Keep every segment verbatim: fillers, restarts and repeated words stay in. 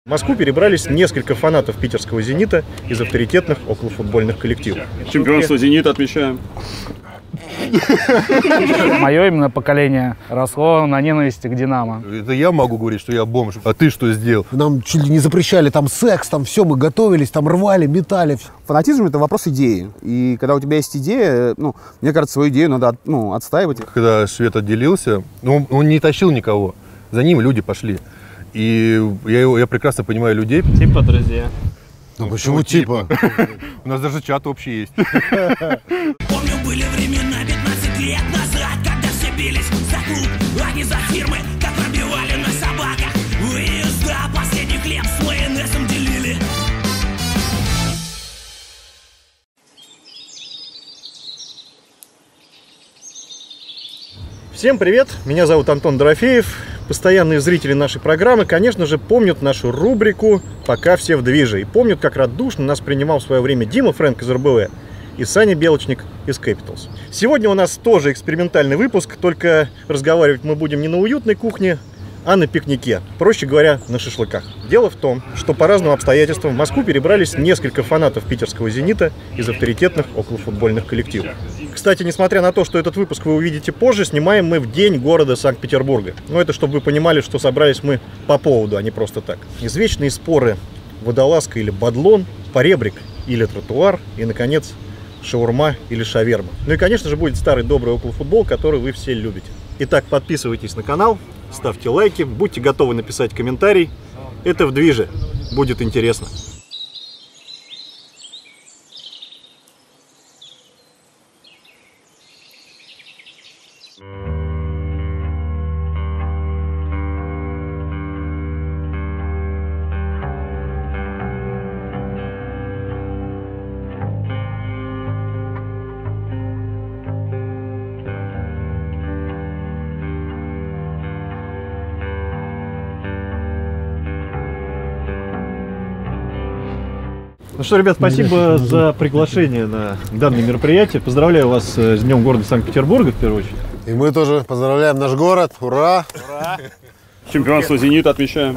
В Москву перебрались несколько фанатов питерского «Зенита» из авторитетных околофутбольных коллективов. Чемпионство «Зенита» отмечаем. Мое именно поколение росло на ненависти к «Динамо». Это я могу говорить, что я бомж, а ты что сделал? Нам чуть ли не запрещали там секс, там все, мы готовились, там рвали, метали. Фанатизм – это вопрос идеи. И когда у тебя есть идея, ну, мне кажется, свою идею надо ну, отстаивать. Когда Свет отделился, он, он не тащил никого, за ним люди пошли. И я, его, я прекрасно понимаю людей. Типа друзья. Ну почему типа? У нас даже чат общий есть. Помню, были времена пятнадцать лет назад, когда все бились за клуб, а не за фирмы, как пробивали на собаках. Выезда, последний хлеб с майонезом делили. Всем привет, меня зовут Антон Дорофеев. Постоянные зрители нашей программы, конечно же, помнят нашу рубрику «Пока все в движе». И помнят, как радушно нас принимал в свое время Дима Фрэнк из эр бэ вэ и Саня Белочник из Capitals. Сегодня у нас тоже экспериментальный выпуск, только разговаривать мы будем не на уютной кухне, а на пикнике, проще говоря, на шашлыках. Дело в том, что по разным обстоятельствам в Москву перебрались несколько фанатов питерского «Зенита» из авторитетных околофутбольных коллективов. Кстати, несмотря на то, что этот выпуск вы увидите позже, снимаем мы в день города Санкт-Петербурга. Но это чтобы вы понимали, что собрались мы по поводу, а не просто так. Извечные споры: водолазка или бадлон, поребрик или тротуар и, наконец, шаурма или шаверма. Ну и, конечно же, будет старый добрый околофутбол, который вы все любите. Итак, подписывайтесь на канал, ставьте лайки, будьте готовы написать комментарий. Это в движе, будет интересно. Ну что, ребят, спасибо за приглашение на данное мероприятие. Поздравляю вас с Днем города Санкт-Петербурга, в первую очередь. И мы тоже поздравляем наш город. Ура! Ура! Чемпионство «Зенита» отмечаем.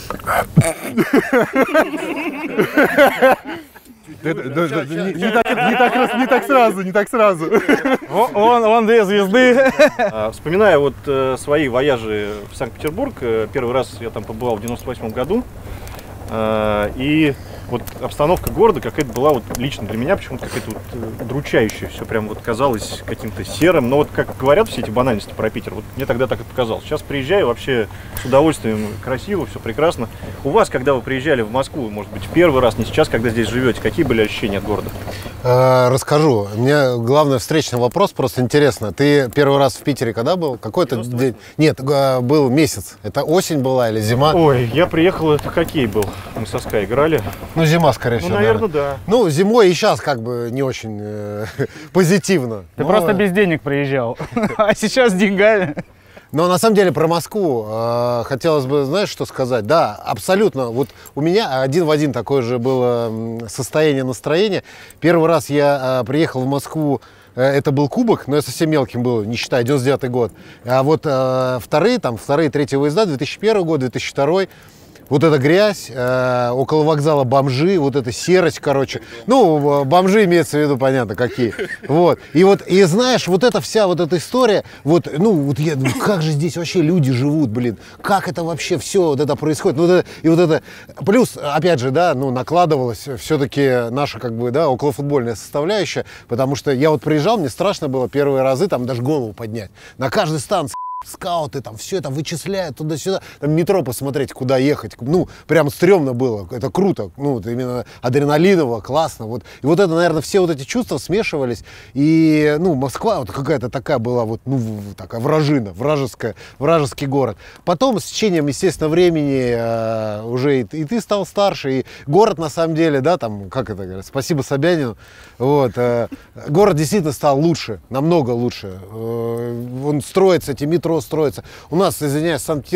Не так сразу, не так сразу. Он, он две звезды. Вспоминая вот свои вояжи в Санкт-Петербург, первый раз я там побывал в девяносто восьмом году. И вот обстановка города какая-то была вот лично для меня почему-то какая-то вот удручающая, все прям вот казалось каким-то серым. Но вот как говорят все эти банальности про Питер, вот мне тогда так и показалось. Сейчас приезжаю, вообще с удовольствием, красиво, все прекрасно. У вас, когда вы приезжали в Москву, может быть, первый раз, не сейчас, когда здесь живете, какие были ощущения от города? Расскажу. У меня главный встречный вопрос, просто интересно. Ты первый раз в Питере когда был? Какой-то день? Нет, был месяц. Это осень была или зима? Ой, я приехал, это хоккей был. Мы со СКА играли. Ну, зима, скорее всего. Ну, наверное, да. Ну, зимой и сейчас как бы не очень э, позитивно. Ты Но... просто без денег приезжал, а сейчас с деньгами. Но на самом деле про Москву э, хотелось бы, знаешь, что сказать? Да, абсолютно. Вот у меня один в один такое же было состояние, настроение. Первый раз я э, приехал в Москву, э, это был кубок, но я совсем мелким был, не считая, девяносто девятый год. А вот э, вторые, там, вторые, третьи выезда, две тысячи первый год, две тысячи второй. Вот эта грязь, э, около вокзала бомжи, вот эта серость, короче. Ну, бомжи имеется в виду, понятно, какие. Вот. И вот, и знаешь, вот эта вся вот эта история, вот, ну, вот я, как же здесь вообще люди живут, блин, как это вообще все вот это происходит. Ну, вот это, и вот это, плюс, опять же, да, ну, накладывалась все-таки наша, как бы, да, околофутбольная составляющая, потому что я вот приезжал, мне страшно было первые разы там даже голову поднять. На каждой станции скауты там все это вычисляют туда-сюда. Там метро посмотреть, куда ехать. Ну, прям стрёмно было. Это круто. Ну, это именно адреналиново, классно. Вот. И вот это, наверное, все вот эти чувства смешивались. И, ну, Москва вот какая-то такая была, вот, ну, такая вражина, вражеская, вражеский город. Потом, с течением, естественно, времени э, уже и, и ты стал старше, и город, на самом деле, да, там, как это говорят, спасибо Собянину, вот, э, город действительно стал лучше, намного лучше. Э, он строится, эти метро строятся. У нас, извиняюсь, в Санкт-Петербурге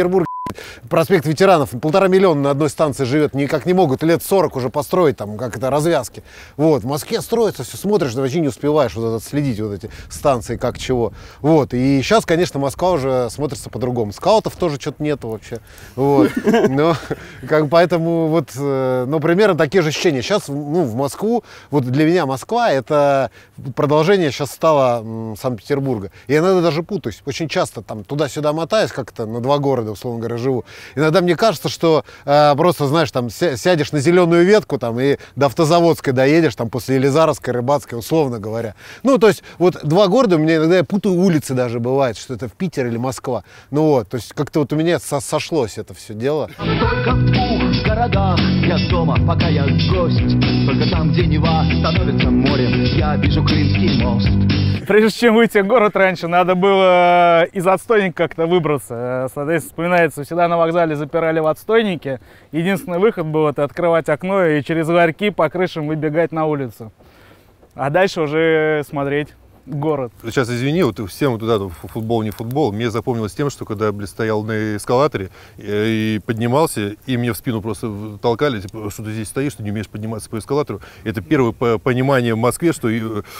проспект ветеранов, полтора миллиона на одной станции живет, никак не могут лет сорок уже построить, там, как это, развязки. Вот, в Москве строится, все смотришь, ты вообще не успеваешь вот это, следить, вот эти станции, как чего. Вот, и сейчас, конечно, Москва уже смотрится по-другому. Скаутов тоже что-то нету вообще. Вот, но, как, поэтому, вот, ну, примерно такие же ощущения. Сейчас, ну, в Москву, вот для меня Москва, это продолжение сейчас стало Санкт-Петербурга. Я иногда даже путаюсь, очень часто там туда-сюда мотаюсь, как-то на два города, условно говоря, живу. Иногда мне кажется, что э, просто, знаешь, там сядешь на зеленую ветку там и до Автозаводской доедешь, там после Елизаровской, Рыбацкой, условно говоря. Ну, то есть, вот два города, у меня иногда я путаю улицы даже бывает, что это в Питер или Москва. Ну вот, то есть, как-то вот у меня со сошлось это все дело. Только в двух городах я дома, пока я гость. Только там, где Нева становится морем, я вижу Крымский мост. Прежде чем выйти в город раньше, надо было из отстойника как-то выбраться. Соответственно, вспоминается, всегда на вокзале запирали в отстойнике. Единственный выход был это открывать окно и через ларьки по крышам выбегать на улицу. А дальше уже смотреть город. Сейчас извини, вот всем вот туда футбол, не футбол. Мне запомнилось тем, что когда я стоял на эскалаторе и поднимался, и мне в спину просто толкали, типа, что ты здесь стоишь, ты не умеешь подниматься по эскалатору. Это первое понимание в Москве, что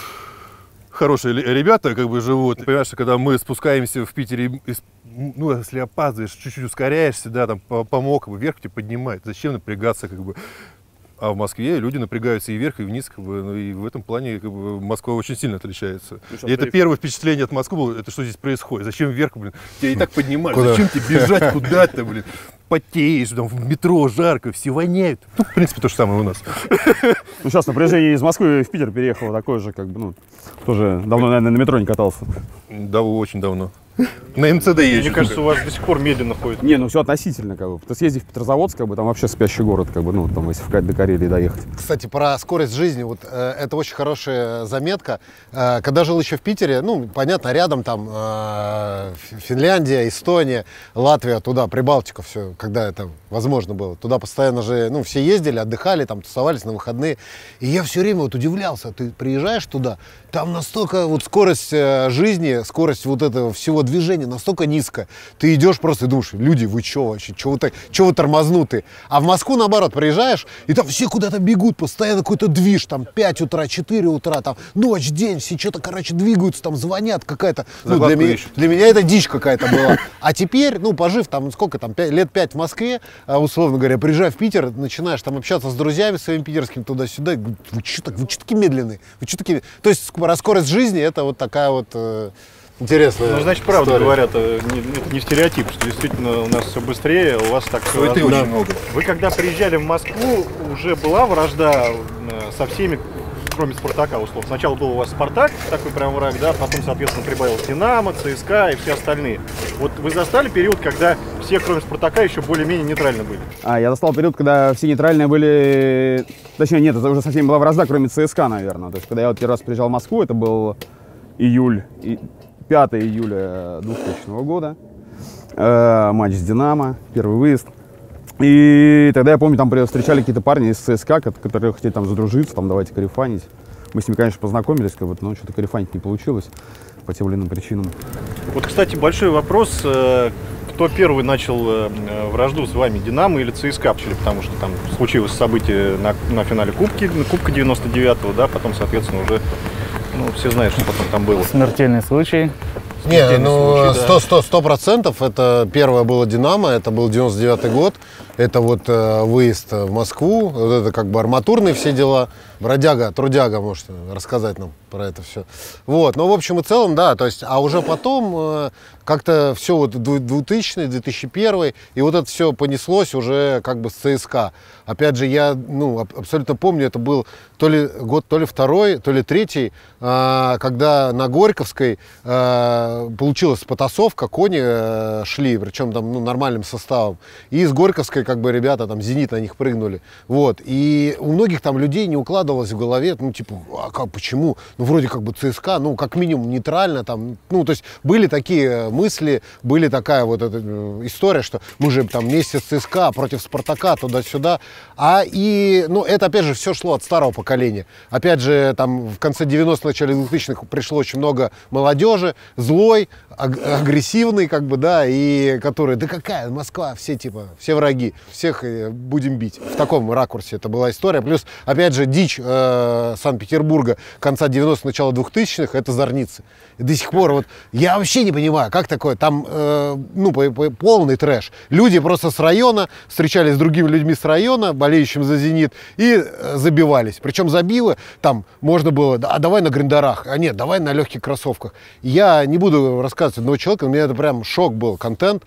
хорошие ребята как бы живут. Понимаешь, когда мы спускаемся в Питере, ну, если опаздываешь, чуть-чуть ускоряешься, да, там помог, как бы, вверх тебя поднимает. Зачем напрягаться, как бы. А в Москве люди напрягаются и вверх, и вниз, как бы, ну, и в этом плане как бы, Москва очень сильно отличается. Ну, и это при... первое впечатление от Москвы было, это что здесь происходит, зачем вверх, блин, тебя и так поднимают, зачем тебе бежать куда-то, блин, потеешь, там в метро жарко, все воняют. Ну, в принципе, то же самое у нас. Ну, сейчас напряжение из Москвы в Питер переехало, такое же, как бы, ну, тоже давно, наверное, на метро не катался. Да, очень давно. На эм цэ дэ есть. Мне кажется, у вас до сих пор медленно ходит. Не, ну все относительно, как бы. Ты съезди в Петрозаводск, как бы, там вообще спящий город, как бы, ну, там, если в до Карелии доехать. Кстати, про скорость жизни, вот э, это очень хорошая заметка. Э, когда жил еще в Питере, ну, понятно, рядом там э, Финляндия, Эстония, Латвия, туда, Прибалтика, все, когда это возможно было. Туда постоянно же, ну, все ездили, отдыхали, там, тусовались на выходные. И я все время вот удивлялся, ты приезжаешь туда, там настолько вот скорость э, жизни, скорость вот этого всего движения настолько низкая. Ты идешь просто и думаешь, люди, вы че вообще, че вы, так, че вы тормознутые? А в Москву, наоборот, приезжаешь, и там все куда-то бегут, постоянно какой-то движ, там пять утра, четыре утра, там ночь, день, все что-то, короче, двигаются, там звонят какая-то. Ну, для, меня, для меня это дичь какая-то была. А теперь, ну, пожив там, сколько там, пять, лет пять в Москве, условно говоря, приезжай в Питер, начинаешь там общаться с друзьями своими питерскими туда-сюда, вы что так, вы что такие медленные? Вы что такие... То есть скорость жизни, это вот такая вот... Интересно. Ну, значит, правда говорят, не, не стереотип, что действительно у нас все быстрее, у вас так все очень да. много. Вы когда приезжали в Москву, уже была вражда со всеми, кроме Спартака, условно. Сначала был у вас Спартак, такой прям враг, да, потом, соответственно, прибавилось Динамо, ЦСКА и все остальные. Вот вы застали период, когда все, кроме Спартака, еще более-менее нейтрально были? А, я застал период, когда все нейтральные были... Точнее, нет, это уже совсем была вражда, кроме ЦСКА, наверное. То есть, когда я вот первый раз приезжал в Москву, это был июль... пятого июля двухтысячного года, э, матч с «Динамо», первый выезд. И тогда, я помню, там встречали какие-то парни из ЦСКА, которые хотели там задружиться, там давайте карифанить. Мы с ними, конечно, познакомились, как бы, но что-то карифанить не получилось по тем или иным причинам. Вот, кстати, большой вопрос, кто первый начал вражду с вами, «Динамо» или ЦСКА? Потому что там случилось событие на, на финале Кубки, Кубка девяносто девятого, да, потом, соответственно, уже... Ну, все знают, что потом там было. Смертельный случай. Не, ну, сто процентов. Это первое было «Динамо», это был девяносто девятый год. Это вот э, выезд в Москву, вот это как бы арматурные все дела. Бродяга, трудяга может рассказать нам про это все. Вот, ну, в общем и целом, да, то есть, а уже потом э, как-то все вот двухтысячный, две тысячи первый, и вот это все понеслось уже как бы с ЦСКА. Опять же, я, ну, абсолютно помню, это был то ли год, то ли второй, то ли третий, э, когда на Горьковской э, получилась потасовка, кони э, шли, причем там, ну, нормальным составом, и из Горьковской как бы ребята, там, «Зенит» на них прыгнули. Вот. И у многих там людей не укладывалось в голове, ну, типа, а как, почему? Ну, вроде как бы ЦСКА, ну, как минимум нейтрально там. Ну, то есть были такие мысли, были такая вот эта история, что мы же там вместе с ЦСКА против «Спартака», туда-сюда. А и, ну, это, опять же, все шло от старого поколения. Опять же, там, в конце девяностых, начале двухтысячных пришло очень много молодежи, злой, агрессивный, как бы, да, и которые, да какая Москва, все типа, все враги, всех будем бить. В таком ракурсе это была история. Плюс, опять же, дичь э, Санкт-Петербурга конца девяностых, начала двухтысячных, это Зорницы. И до сих пор вот, я вообще не понимаю, как такое, там, э, ну, по, по, полный трэш. Люди просто с района встречались с другими людьми с района, болеющим за «Зенит, и э, забивались. Причем забивы, там, можно было, а давай на гриндарах, а нет, давай на легких кроссовках. Я не буду рассказывать одного человека, у меня это прям шок был, контент.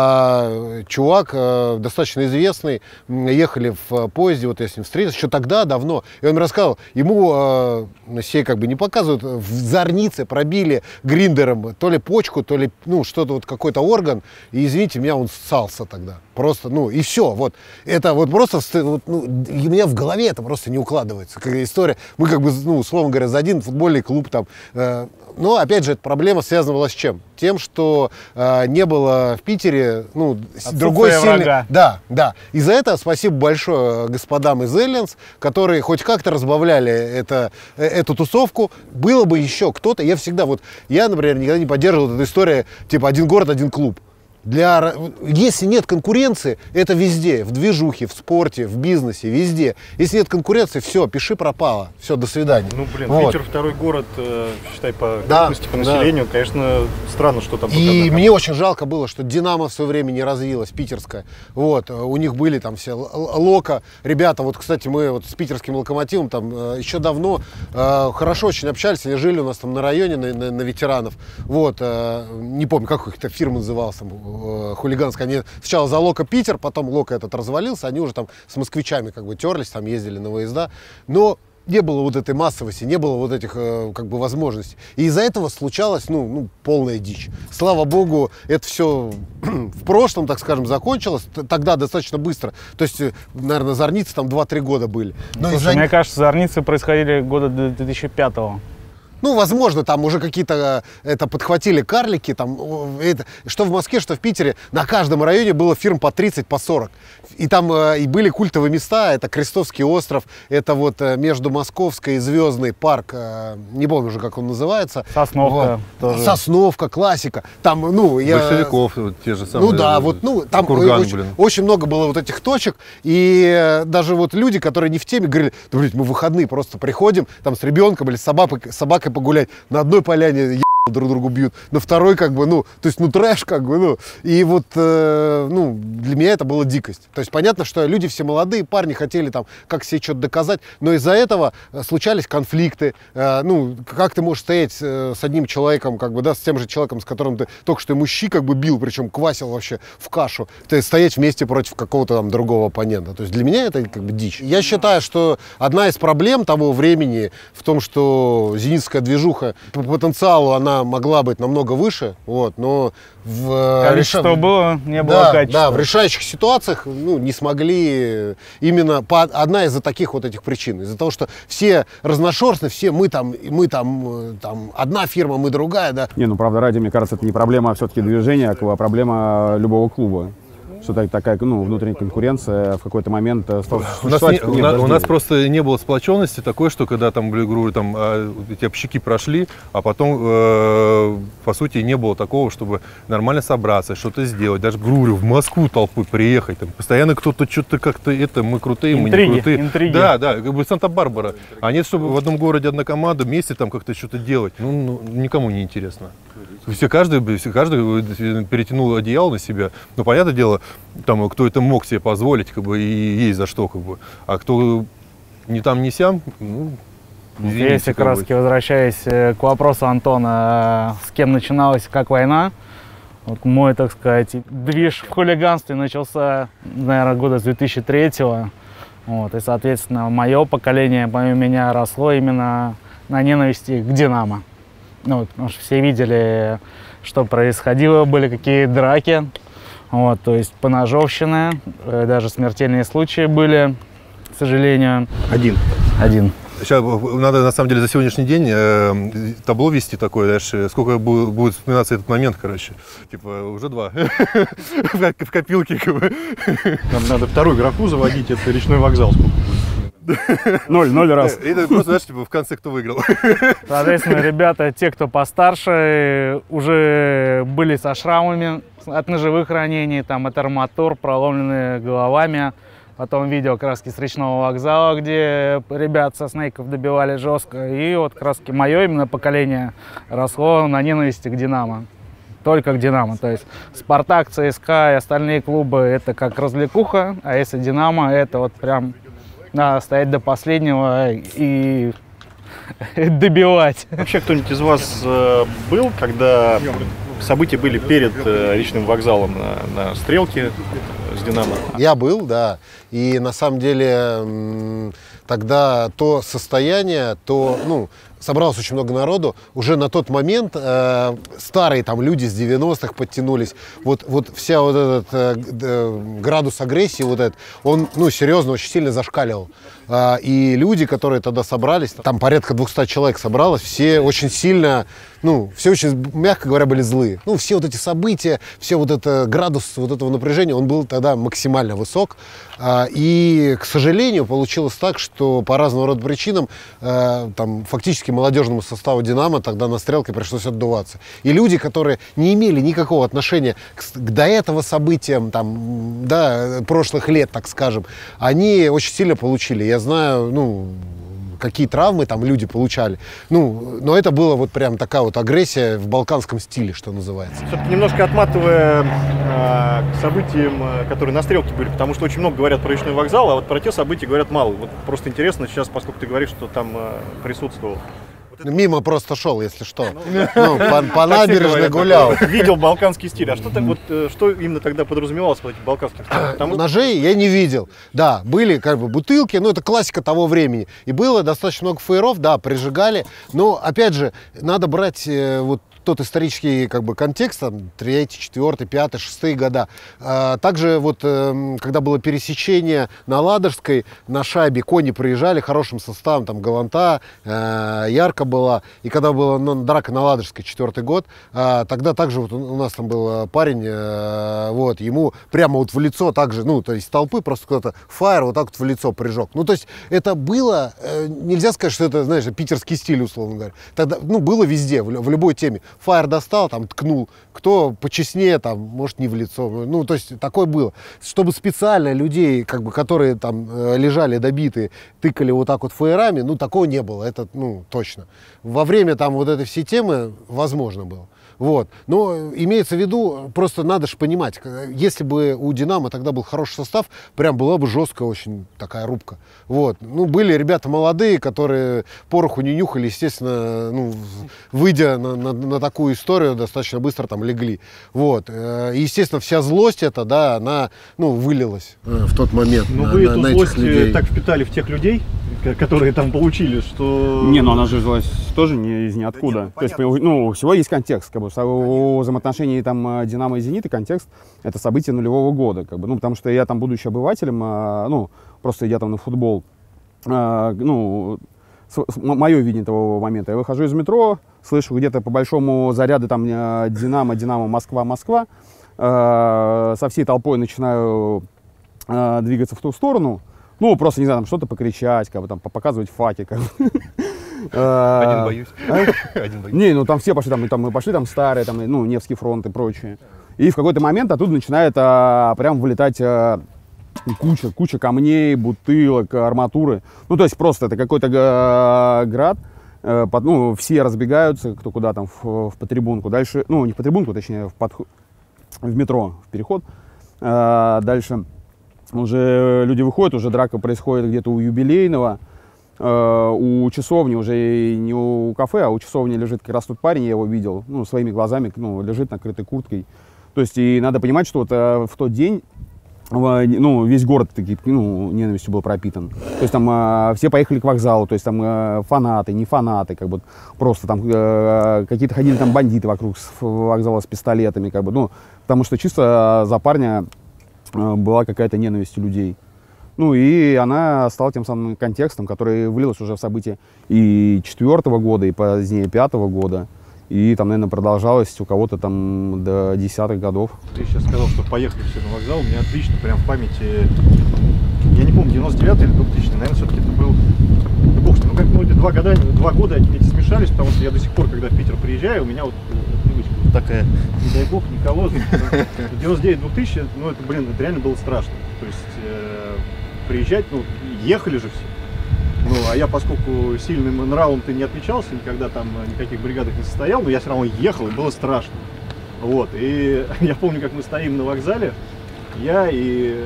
А, чувак а, достаточно известный, ехали в поезде, вот я с ним встретился, еще тогда, давно, и он мне рассказывал, ему а, сей как бы не показывают, в Зорнице пробили гриндером то ли почку, то ли, ну, что-то вот, какой-то орган, и, извините меня, он ссался тогда. Просто, ну, и все, вот. Это вот просто, вот, ну, у меня в голове это просто не укладывается. Как история, мы как бы, ну, условно говоря, за один футбольный клуб там, э, но, опять же, эта проблема связана была с чем? Тем, что э, не было в Питере, ну, отсутствие другой сильный... врага. Да, да. И за это спасибо большое господам из Эллинс, которые хоть как-то разбавляли это, э, эту тусовку. Было бы еще кто-то, я всегда вот, я, например, никогда не поддерживал эту историю, типа, один город, один клуб. Для, если нет конкуренции, это везде, в движухе, в спорте, в бизнесе, везде. Если нет конкуренции, все, пиши пропало, все, до свидания. Ну, блин, вот. Питер второй город, э, считай, по Да, крупности, по населению, да. Конечно, странно, что там... И мне очень жалко было, что «Динамо» в свое время не развилась, питерская. Вот, у них были там все Лока, ребята, вот, кстати, мы вот с питерским «Локомотивом» там еще давно э, хорошо очень общались, они жили у нас там на районе, на, на, на ветеранов. Вот, э, не помню, как их-то фирма называлась, там, хулиганская. Они сначала за Лока Питер, потом Лока этот развалился, они уже там с москвичами как бы терлись, там ездили на выезда. Но не было вот этой массовости, не было вот этих как бы возможностей. И из-за этого случалась, ну, ну, полная дичь. Слава богу, это все в прошлом, так скажем, закончилось. Тогда достаточно быстро. То есть, наверное, Зорницы там два-три года были. Но Слушай, мне кажется, Зорницы происходили года до две тысячи пятого. Ну, возможно, там уже какие-то это подхватили карлики, там, это, что в Москве, что в Питере, на каждом районе было фирм по тридцать, по сорок. И там э, и были культовые места, это Крестовский остров, это вот э, между Московской и Звездный парк, э, не помню уже, как он называется. Сосновка. Вот. Тоже. Сосновка, классика. Там, ну, я... Большевиков, вот те же самые. Ну да, вот, ну, там Курган, очень, очень много было вот этих точек, и даже вот люди, которые не в теме, говорили, да, блин, мы в выходные просто приходим, там, с ребенком или с собакой, собакой погулять, на одной поляне друг другу бьют, на второй как бы, ну, то есть, ну, трэш как бы, ну, и вот, э, ну, для меня это была дикость. То есть, понятно, что люди все молодые, парни хотели там, как себе что-то доказать, но из-за этого случались конфликты, э, ну, как ты можешь стоять э, с одним человеком, как бы, да, с тем же человеком, с которым ты только что ему щи как бы бил, причем квасил вообще в кашу, ты стоять вместе против какого-то там другого оппонента. То есть, для меня это как бы дичь. Я считаю, что одна из проблем того времени в том, что зенитская движуха по потенциалу, она могла быть намного выше, вот, но в количество реш... было, не было да, качества. Да, в решающих ситуациях, ну, не смогли именно по... одна из-за таких вот этих причин, из-за того, что все разношерстны, все мы там, мы там, там одна фирма, мы другая, да. Не, ну правда ради, мне кажется, это не проблема все-таки движения, а проблема любого клуба. Что такая, ну, внутренняя конкуренция в какой-то момент стала у нас, не, у, на, у нас просто не было сплоченности такой, что когда там, говорю, там эти общики прошли, а потом, э, по сути, не было такого, чтобы нормально собраться, что-то сделать. Даже, говорю, в Москву толпой приехать, там постоянно кто-то что-то как-то, это, мы крутые, интриги, мы не крутые. Интриги. Да, да, как бы Санта-Барбара. А нет, чтобы в одном городе одна команда вместе там как-то что-то делать. Ну, ну, никому не интересно. Все, каждый, все, каждый перетянул одеяло на себя. Ну, понятное дело, там, кто это мог себе позволить, как бы, и есть за что, как бы. А кто не там, не сям, ну, извините, если как раз таки возвращаясь к вопросу Антона, с кем начиналась как война, вот мой, так сказать, движ в хулиганстве начался, наверное, года с две тысячи третьего. Вот, и, соответственно, мое поколение, помимо меня, росло именно на ненависти к «Динамо». Ну, вот, потому что все видели, что происходило, были какие драки. Вот, то есть поножовщина, э, даже смертельные случаи были, к сожалению. Один. Один. Сейчас надо, на самом деле, за сегодняшний день э, табло вести такое, знаешь, сколько будет, будет вспоминаться этот момент, короче. Типа, уже два. В копилке, как бы. Нам надо вторую графу заводить, это речной вокзал. Ноль, ноль раз. Это просто, знаешь, типа, в конце кто выиграл. Соответственно, ребята, те, кто постарше, уже были со шрамами от ножевых ранений, там, от арматур, проломленные головами. Потом видео краски с речного вокзала, где ребят со снейков добивали жестко. И вот краски мое именно поколение росло на ненависти к «Динамо». Только к «Динамо». То есть «Спартак», ЦСКА и остальные клубы — это как развлекуха, а если «Динамо» — это вот прям надо стоять до последнего и добивать. Вообще, кто-нибудь из вас э, был, когда события были перед э, речным вокзалом на, на стрелке с «Динамо»? Я был, да. И на самом деле тогда то состояние, то, ну, собралось очень много народу. Уже на тот момент э, старые там люди с девяностых подтянулись. Вот, вот вся вот этот э, градус агрессии, вот этот, он, ну, серьезно, очень сильно зашкаливал. Э, и люди, которые тогда собрались, там порядка двухсот человек собралось, все очень сильно, ну, все очень, мягко говоря, были злые. Ну, все вот эти события, все вот это градус вот этого напряжения, он был тогда максимально высок. Э, и, к сожалению, получилось так, что по разного рода причинам э, там фактически молодежному составу «Динамо» тогда на стрелке пришлось отдуваться. И люди, которые не имели никакого отношения к, к до этого событиям, там, да, прошлых лет, так скажем, они очень сильно получили. Я знаю, ну, какие травмы там люди получали. Ну, но это было вот прям такая вот агрессия в балканском стиле, что называется. Все-таки немножко отматывая э, к событиям, которые на стрелке были, потому что очень много говорят про речной вокзал, а вот про те события говорят мало. Вот просто интересно сейчас, поскольку ты говоришь, что там э, присутствовал. Мимо просто шел, если что. Ну, по, по набережной гулял. Видел балканский стиль. А что, так, вот, что именно тогда подразумевалось под этим балканским стилем? Потому... Ножей я не видел. Да, были как бы бутылки, но это классика того времени. И было достаточно много фаеров, да, прижигали. Но, опять же, надо брать э, вот тот исторический как бы контекст, там, третий, четвертый, пятый, шестые года. А, также вот, э, когда было пересечение на Ладожской, на шайбе кони приезжали хорошим составом, там, Галанта, э, Ярко была. И когда была ну, драка на Ладожской, четвертый год, э, тогда также вот у нас там был парень, э, вот, ему прямо вот в лицо также, ну, то есть толпы просто кто-то фаер вот так вот в лицо прижег. Ну, то есть это было, э, нельзя сказать, что это, знаешь, питерский стиль, условно говоря. Тогда, ну, было везде, в, в любой теме. Фаер достал, там, ткнул. Кто почестнее, там, может, не в лицо. Ну, то есть, такое было. Чтобы специально людей, как бы, которые там лежали добитые, тыкали вот так вот фаерами, ну, такого не было. Это, ну, точно. Во время там вот этой всей темы возможно было. Вот. Но имеется в виду, просто надо же понимать, если бы у «Динамо» тогда был хороший состав, прям была бы жесткая очень такая рубка. Вот. Ну, были ребята молодые, которые пороху не нюхали, естественно, ну, выйдя на, на, на такую историю, достаточно быстро там легли. Вот. И, естественно, вся злость эта, да, она, ну, вылилась в тот момент. Но на, вы на, эту на злость людей. так впитали в тех людей, которые там получили, что... Не, ну она же взялась тоже не из ниоткуда. Да, то есть, ну, у всего есть контекст, как бы, у взаимоотношений там «Динамо» и «Зенита» контекст — это события нулевого года, как бы, ну, потому что я там, будучи обывателем, ну, просто идя там на футбол, ну, мое видение того момента, я выхожу из метро, слышу где-то по большому заряды там «Динамо», «Динамо», «Москва», «Москва», со всей толпой начинаю двигаться в ту сторону, ну, просто, не знаю, там что-то покричать, как бы, там, показывать факи, как бы. Один боюсь. Один боюсь. Не, ну там все пошли, там, там мы пошли, там старые, там, ну, Невский фронт и прочее. И в какой-то момент оттуда начинает а, прям вылетать а, куча, куча камней, бутылок, арматуры. Ну, то есть просто это какой-то а, град. А, под, ну, все разбегаются, кто куда там, в, в потрибунку. Дальше, ну, не в потрибунку, точнее, в, подход, в метро, в переход. А, дальше уже люди выходят, уже драка происходит где-то у Юбилейного. Uh, у часовни, уже не у кафе, а у часовни лежит как раз тут парень, я его видел, ну, своими глазами, ну, лежит накрытой курткой. То есть, и надо понимать, что вот uh, в тот день ну, весь город таки, ну, ненавистью был пропитан. То есть там э, все поехали к вокзалу, то есть там э, фанаты, не фанаты, как бы просто там э, какие-то ходили там бандиты вокруг вокзала с пистолетами, как бы, ну, потому что чисто за парня э, была какая-то ненависть у людей. Ну и она стала тем самым контекстом, который вылилось уже в события и четвертого года, и позднее пятого года. И там, наверное, продолжалось у кого-то там до десятых годов. Ты сейчас сказал, что поехали все на вокзал. У меня отлично прям в памяти, я не помню, девяносто девятый или двухтысячный, наверное, все-таки это был, да бог, ну как, ну, два года, два года эти смешались, потому что я до сих пор, когда в Питер приезжаю, у меня вот привычка вот такая, не дай бог, не колодная. девяносто девять двухтысячный, ну это, блин, это реально было страшно. То есть э, приезжать, ну, ехали же все. Ну, а я, поскольку сильным нравом ты не отличался, никогда там никаких бригадах не состоял, но я все равно ехал, и было страшно. Вот, и я помню, как мы стоим на вокзале, я и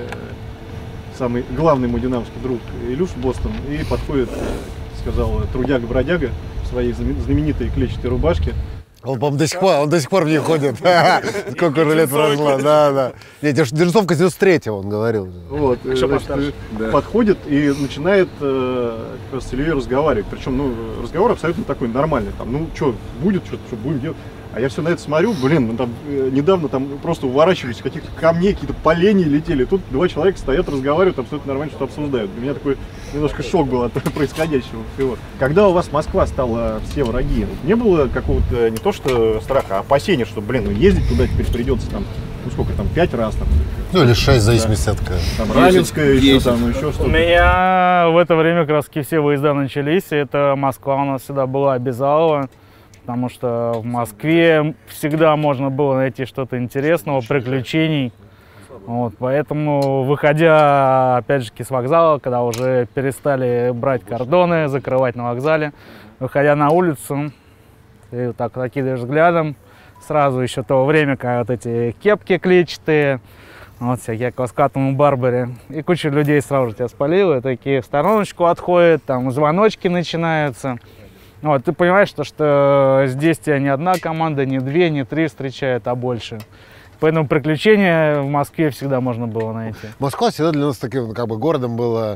самый главный мой динамовский друг Илюш Бостон, и подходит, сказал, трудяга-бродяга в своей знаменитой клетчатой рубашке. Он, по-моему, до сих пор, он до сих пор в ней ходит. Сколько уже лет прошло, да, да. Нет, Дежурцовка девяносто третьего, он говорил. Вот, значит, подходит и начинает как раз с Ильей разговаривать. Причем, ну, разговор абсолютно такой нормальный. Там, ну, что будет, что, что будем делать. А я все на это смотрю, блин, ну, там недавно там просто уворачивались каких-то камней, какие-то поленья летели. Тут два человека стоят, разговаривают, абсолютно нормально что-то обсуждают. Для меня такой немножко шок был от происходящего всего. Когда у вас Москва стала все враги, не было какого-то не то что страха, а опасения, что, блин, ну ездить туда теперь придется там, ну сколько там, пять раз там? Ну или шесть, в зависимости от кого. Там Раменская, еще там, еще что-то. У меня в это время как раз все выезда начались, и это Москва у нас всегда была обязалова. Потому что в Москве всегда можно было найти что-то интересного, приключений. Вот, поэтому, выходя, опять же, с вокзала, когда уже перестали брать кордоны, закрывать на вокзале, выходя на улицу, ты вот так накидываешь взглядом, сразу еще то время, когда вот эти кепки клетчатые, вот всякие Акваскатум Барбари, и куча людей сразу же тебя спалила, и такие в стороночку отходят, там звоночки начинаются. Вот, ты понимаешь, что, что здесь тебя не одна команда, не две, не три встречает, а больше. Поэтому приключения в Москве всегда можно было найти. Москва всегда для нас таким как бы городом была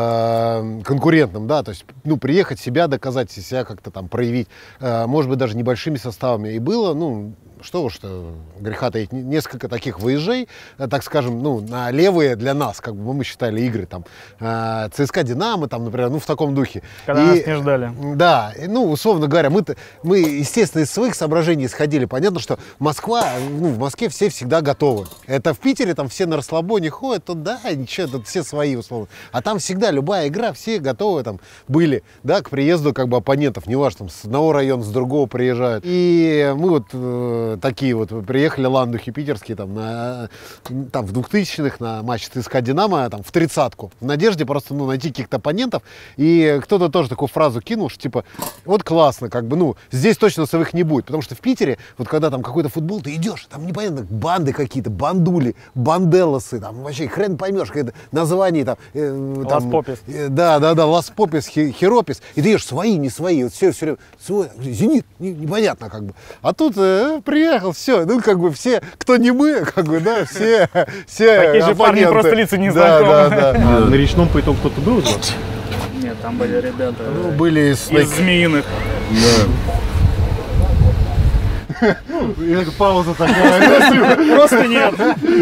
э, конкурентным, да, то есть, ну, приехать, себя доказать, себя как-то там проявить, э, может быть, даже небольшими составами. И было, ну, что уж, греха таить, несколько таких выезжей, так скажем, ну, на левые для нас, как бы мы считали игры, там, э, ЦСКА, Динамо, там, например, ну, в таком духе. Когда и, нас не ждали. Да, ну, условно говоря, мы, мы, естественно, из своих соображений исходили. Понятно, что Москва, ну, в Москве все всегда готовы. Это в Питере, там все на расслабоне ходят, то да, ничего, тут все свои, условно. А там всегда любая игра, все готовы там были, да, к приезду, как бы, оппонентов, неважно, там, с одного района, с другого приезжают. И мы вот э, такие вот приехали ландухи питерские там, на, там в двухтысячных на матч ЦСКА Динамо там в тридцатку в надежде просто ну, найти каких-то оппонентов, и кто-то тоже такую фразу кинул, что типа вот классно, как бы, ну здесь точно своих не будет, потому что в Питере вот когда там какой-то футбол, ты идешь, там непонятно банды какие-то, бандули, банделосы, там вообще хрен поймешь, какое-то название там, э, там Лас-Попис. Э, да, да, да, Лас-Попис, Херопис, и ты идешь свои, не свои, вот все, все время свой, Зенит, не, непонятно как бы, а тут э, приехал, все, ну как бы все, кто не мы, как бы, да, все, все такие же парни, просто лица не да, да, да. А на речном по итогу кто-то был из вас? Нет, там были ребята Ну, были из, из змеиных. Ну, пауза такая. Просто нет.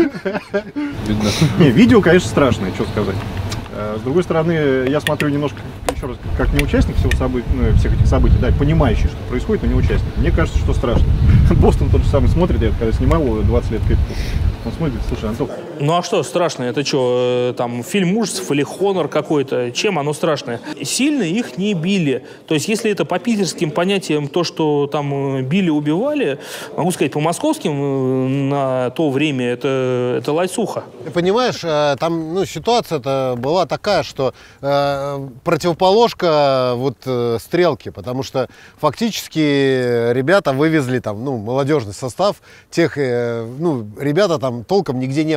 Не, видео, конечно, страшное, что сказать. С другой стороны, я смотрю немножко, еще раз, как не участник всего событий, ну, всех этих событий, да, понимающий, что происходит, но не участник. Мне кажется, что страшно. Бостон тот же самый смотрит, я когда снимал его двадцать лет как он смотрит, слушай, Антон. Ну а что страшно? Это что, там, фильм ужасов или Хонор какой-то? Чем оно страшное? Сильно их не били. То есть, если это по питерским понятиям, то, что там били, убивали, могу сказать, по московским на то время это, это лайсуха. Ты понимаешь, там, ну, ситуация-то была такая, что э, противоположка вот э, стрелки, потому что фактически ребята вывезли там, ну, молодежный состав, тех, э, ну, ребята там толком нигде не были.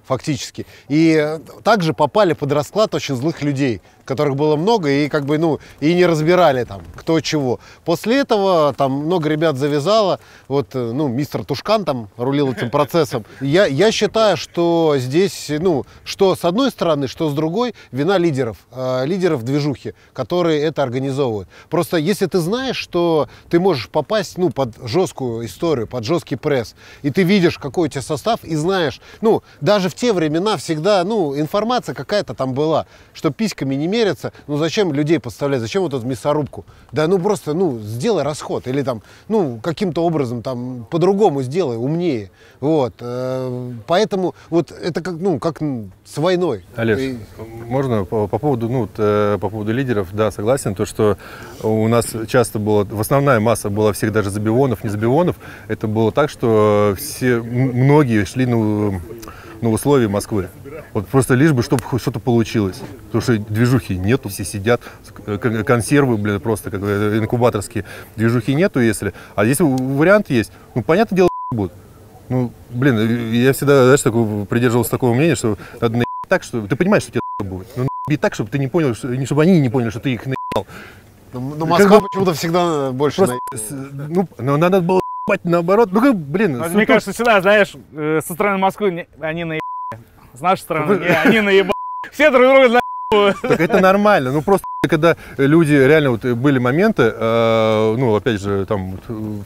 фактически. И также попали под расклад очень злых людей, которых было много, и как бы, ну, и не разбирали там, кто чего. После этого там много ребят завязало, вот, ну, мистер Тушкан там рулил этим процессом. Я, я считаю, что здесь, ну, что с одной стороны, что с другой, вина лидеров, э, лидеров движухи, которые это организовывают. Просто если ты знаешь, что ты можешь попасть, ну, под жесткую историю, под жесткий пресс, и ты видишь, какой у тебя состав, и знаешь, ну, даже в те времена всегда, ну, информация какая-то там была, что письками не мерятся, ну, зачем людей подставлять, зачем вот эту мясорубку? Да, ну, просто, ну, сделай расход, или там, ну, каким-то образом там по-другому сделай, умнее, вот, поэтому вот это как, ну, как с войной. Олег, и... можно по, по поводу, ну, по поводу лидеров, да, согласен, то, что у нас часто было, в основная масса была всех даже забивонов, не забивонов, это было так, что все, многие шли, ну, ну, в условия Москвы. Вот просто лишь бы, чтобы что-то получилось. Потому что движухи нету, все сидят, консервы, блин, просто как инкубаторские. Движухи нету, если. А если вариант есть, ну, понятное дело, будут. Ну, блин, я всегда, знаешь, такой, придерживался такого мнения, что надо наебать так, что ты понимаешь, что тебе будет. Но наебать так, чтобы ты не понял, что, чтобы они не поняли, что ты их наебал. Но Москва бы... почему-то всегда больше просто, ну, но надо было ебать наоборот. Ну, как, блин. Мне супер... кажется, всегда, знаешь, со стороны Москвы они наебали. С нашей стороны, не, они наебали. Все друг друга наебали. Так это нормально. Ну, просто, когда люди, реально, вот были моменты, э, ну, опять же, там, вот,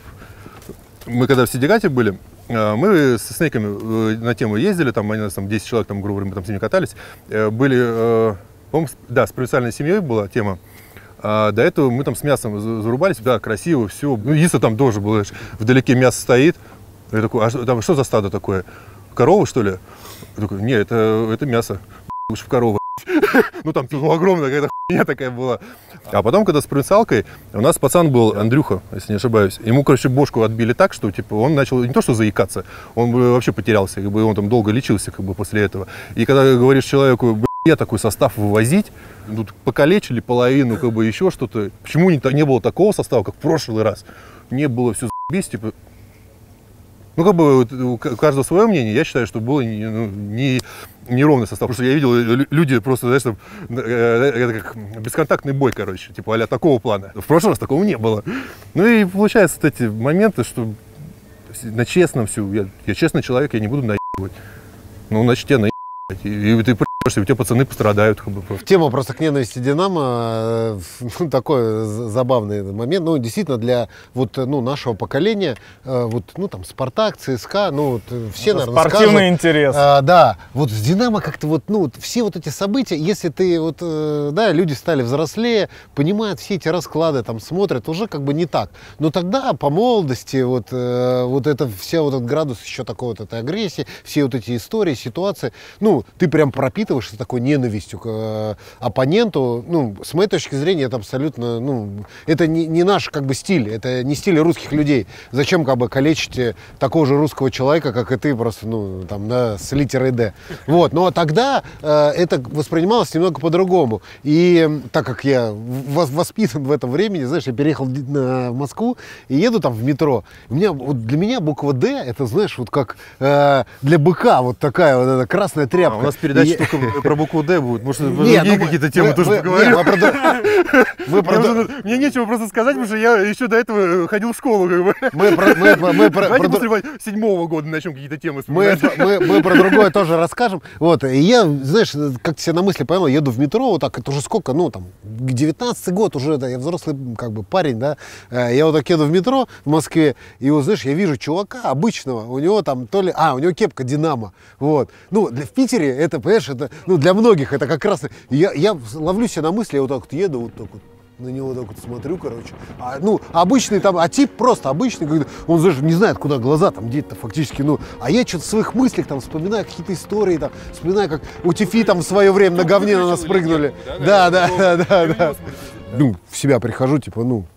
мы когда в Сидигате были, э, мы со Снейками на тему ездили, там, они, там, десять человек, там, грубо говоря, мы там с ними катались, э, были, э, по-моему, да, с провинциальной семьей была тема. А до этого мы там с мясом зарубались, да, красиво, все. Ну, яйцо там тоже было, вдалеке мясо стоит. Я такой, а что, там, что за стадо такое? Корова, что ли? Я такой, не, это, это мясо. Лучше в корову. Ну, там ну, огромная какая-то хуйня такая была. А потом, когда с провинциалкой, у нас пацан был, Андрюха, если не ошибаюсь. Ему, короче, бошку отбили так, что, типа, он начал не то что заикаться, он вообще потерялся, как бы, он там долго лечился, как бы, после этого. И когда говоришь человеку, я такой состав вывозить, тут покалечили половину, как бы, еще что-то. Почему не, не было такого состава, как в прошлый раз? Не было, все за***бись, типа. Ну, как бы, у каждого свое мнение. Я считаю, что было не, ну, не, неровный состав. Потому что я видел, люди просто, знаешь, там, это как бесконтактный бой, короче, типа а-ля такого плана. В прошлый раз такого не было. Ну и получается, вот эти моменты, что на честном все, я, я честный человек, я не буду наебывать. Ну, значит, я наебать. И, и ты понимаешь, у тебя пацаны пострадают. Как бы, просто. Тема просто к ненависти Динамо, ну, такой забавный момент. Ну, действительно, для вот, ну, нашего поколения, вот, ну, там, Спартак, ЦСКА, ну, вот, все, это наверное, спортивный скажут, интерес. А, да, вот с Динамо как-то вот, ну, все вот эти события, если ты, вот, да, люди стали взрослее, понимают все эти расклады, там, смотрят, уже как бы не так. Но тогда, по молодости, вот, вот это, вся вот этот градус еще такой вот этой агрессии, все вот эти истории, ситуации, ну, ты прям пропитываешься такой ненавистью к э, оппоненту. Ну, с моей точки зрения, это абсолютно, ну, это не, не наш, как бы, стиль, это не стиль русских людей. Зачем, как бы, калечить такого же русского человека, как и ты, просто, ну, там, да, с литерой «Д». Вот, но тогда э, это воспринималось немного по-другому. И так как я воспитан в этом времени, знаешь, я переехал в Москву и еду там в метро. У меня, вот для меня буква «Д», это, знаешь, вот как э, для быка вот такая вот эта красная тряпка. А у нас передача и... только про букву «Д» будет. Может, не, другие ну, какие-то темы вы, тоже вы, поговорим? Не, про... про... Мне нечего просто сказать, потому что я еще до этого ходил в школу. Как бы. Мы про... Мы, мы, мы про... Давайте про... после седьмого года начнем какие-то темы мы, мы, мы про другое тоже расскажем. Вот, и я, знаешь, как-то себе на мысли поймал, еду в метро, вот так, это уже сколько, ну, там, девятнадцатый год уже, да, я взрослый, как бы, парень, да. Я вот так еду в метро в Москве, и вот, знаешь, я вижу чувака обычного, у него там то ли... А, у него кепка «Динамо», вот. Ну, для, в Питере это, понимаешь, это, ну, для многих это как раз... Я, я ловлю себя на мысли, я вот так вот еду, вот так вот, на него вот так вот смотрю, короче. А, ну, обычный там, а тип просто обычный, когда он даже не знает, куда глаза там деть-то фактически, ну. А я что-то в своих мыслях там вспоминаю какие-то истории, там, вспоминаю, как у Тифи там в свое время на говне на нас прыгнули. Да, да, да, да, да. Ну, в себя прихожу, типа, ну,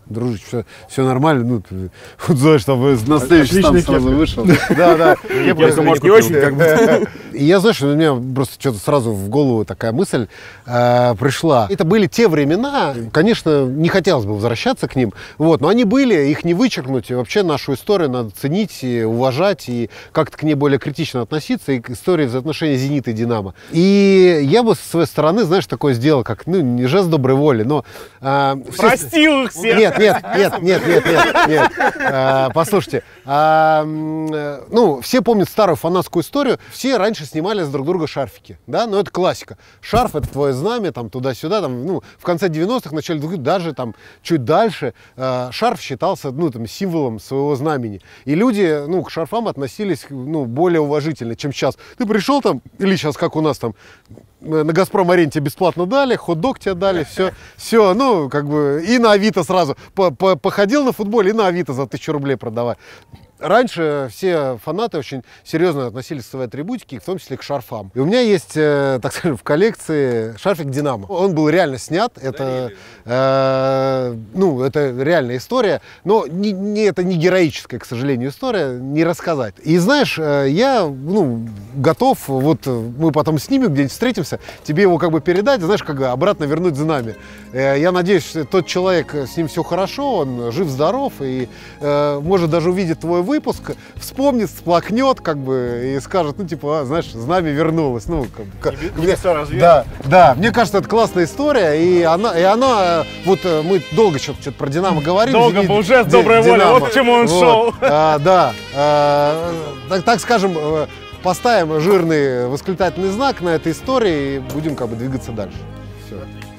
дружище, все, все нормально, ну, ты, вот знаешь, там на следующий штамп сразу вышел. Да, да. Кепка, может, не очень, как бы. И я, знаешь, у меня просто что-то сразу в голову такая мысль э, пришла. Это были те времена, конечно, не хотелось бы возвращаться к ним, вот, но они были, их не вычеркнуть, и вообще нашу историю надо ценить, и уважать, и как-то к ней более критично относиться, и к истории взаимоотношений «Зенита» и «Динамо». И я бы со своей стороны, знаешь, такое сделал, как, ну, не жест доброй воли, но... Э, Простил их всех! Нет, нет, нет, нет, нет, нет, нет. Э, послушайте, э, ну, все помнят старую фанатскую историю, все раньше снимали с друг друга шарфики, да, но это классика. Шарф — это твое знамя, там, туда-сюда, там, ну, в конце девяностых, начале двухтысячных, даже там чуть дальше, э, шарф считался, ну, там, символом своего знамени. И люди, ну, к шарфам относились, ну, более уважительно, чем сейчас. Ты пришел там, или сейчас, как у нас там, на «Газпром-арене» тебе бесплатно дали, хот-дог тебе дали, все, все, ну, как бы, и на Авито сразу. Походил на футболе, и на Авито за тысячу рублей продавай. Раньше все фанаты очень серьезно относились к своей атрибутике, в том числе к шарфам. И у меня есть, э, так скажем, в коллекции шарфик «Динамо». Он был реально снят, это, э, ну, это реальная история, но не, не, это не героическая, к сожалению, история, не рассказать. И знаешь, э, я, ну, готов, вот мы потом снимем, где-нибудь встретимся, тебе его как бы передать, знаешь, как обратно вернуть знамя. Э, я надеюсь, что тот человек, с ним все хорошо, он жив-здоров и э, может даже увидеть твой выпуск, вспомнит, сплакнет, как бы, и скажет, ну, типа, а, знаешь, знамя вернулось. Ну, как, Не, не мне, да, да, мне кажется, это классная история, и она, и она вот мы долго что-то, что-то про «Динамо» говорили. Долго был жест доброй воли, вот к чему он вот. шел. А, да, а, так, так скажем, поставим жирный восклицательный знак на этой истории и будем как бы двигаться дальше. Все.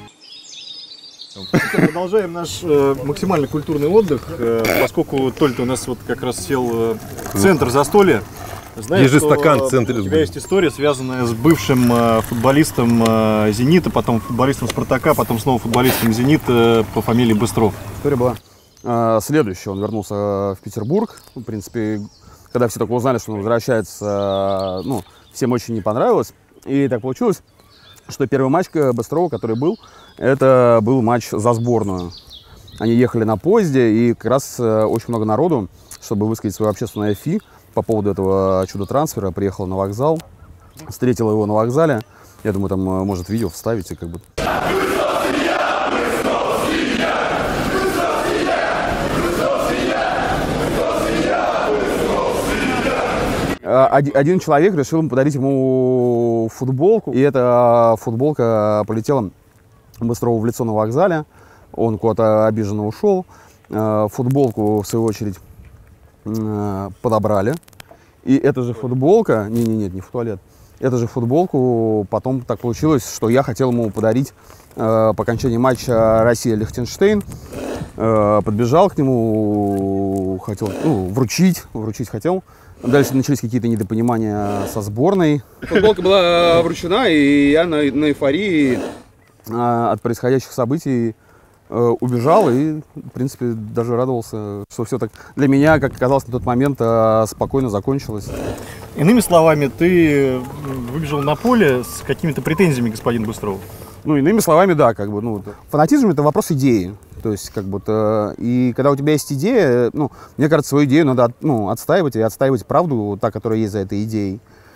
Продолжаем наш э, максимально культурный отдых, э, поскольку Толь-то у нас вот как раз сел э, в центр застолья. Знаешь, Держи что, стакан в э, центре. У тебя есть история, связанная с бывшим э, футболистом э, «Зенита», потом футболистом «Спартака», потом снова футболистом «Зенита» по фамилии Быстров. История была э, следующая. Он вернулся в Петербург. В принципе, когда все только узнали, что он возвращается, э, ну, всем очень не понравилось. И так получилось, что первый матч Быстрова, который был, это был матч за сборную. Они ехали на поезде, и как раз э, очень много народу, чтобы высказать свое общественное фи по поводу этого чудо-трансфера, приехал на вокзал, встретил его на вокзале. Я думаю, там, может, видео вставите, как бы. Один человек решил ему подарить ему футболку, и эта футболка полетела Быстрову в лицо на вокзале. Он куда-то обиженно ушел. Футболку, в свою очередь, подобрали. И эта же футболка, не, не, нет, не в туалет, эту же футболку потом так получилось, что я хотел ему подарить по окончании матча Россия-Лихтенштейн. Подбежал к нему, хотел, ну, вручить, вручить хотел. Дальше начались какие-то недопонимания со сборной. Футболка была вручена, и я на, на эйфории от происходящих событий убежал и, в принципе, даже радовался, что все так для меня, как оказалось на тот момент, спокойно закончилось. Иными словами, ты выбежал на поле с какими-то претензиями, господин Быстров? Ну, иными словами, да, как бы, ну, фанатизм — это вопрос идеи. То есть, как будто, и когда у тебя есть идея, ну, мне кажется, свою идею надо, ну, отстаивать, и отстаивать правду, та, которая есть за этой идеей.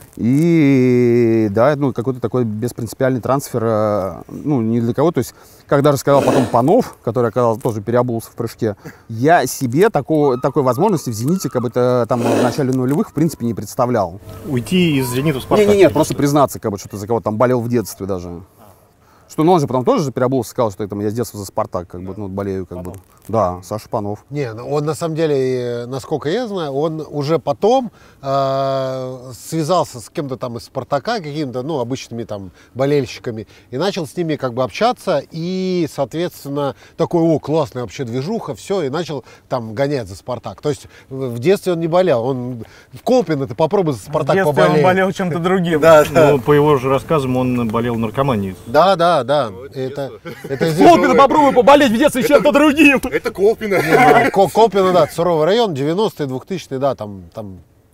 И, да, ну, какой-то такой беспринципиальный трансфер, ну, не для кого. То есть, как даже сказал потом Панов, который, оказался, тоже переобулся в прыжке, я себе такого, такой возможности в «Зените», как бы, там, в начале нулевых, в принципе, не представлял. Уйти из «Зенита» в «Спартак»? Нет, нет, просто признаться, как бы, что ты за кого-то там болел в детстве даже. Что, ну, он же потом тоже переобулся, сказал, что там, я с детства за «Спартак», как бы, ну, болею, как бы. Да, Саша Панов. Не, он на самом деле, насколько я знаю, он уже потом э, связался с кем-то там из «Спартака», какими-то, ну, обычными там болельщиками, и начал с ними как бы общаться, и, соответственно, такой, о, классная вообще движуха, все, и начал там гонять за «Спартак». То есть в детстве он не болел, он в Колпино, ты попробуй за «Спартак» поболеть. В детстве он болел чем-то другим. Да, да. Но по его же рассказам он болел наркоманией. Да, да, да. Это, это Колпино попробуй поболеть в детстве чем-то другим. Это Колпино. Колпино, да, суровый район, девяностые, двухтысячные, да, там, там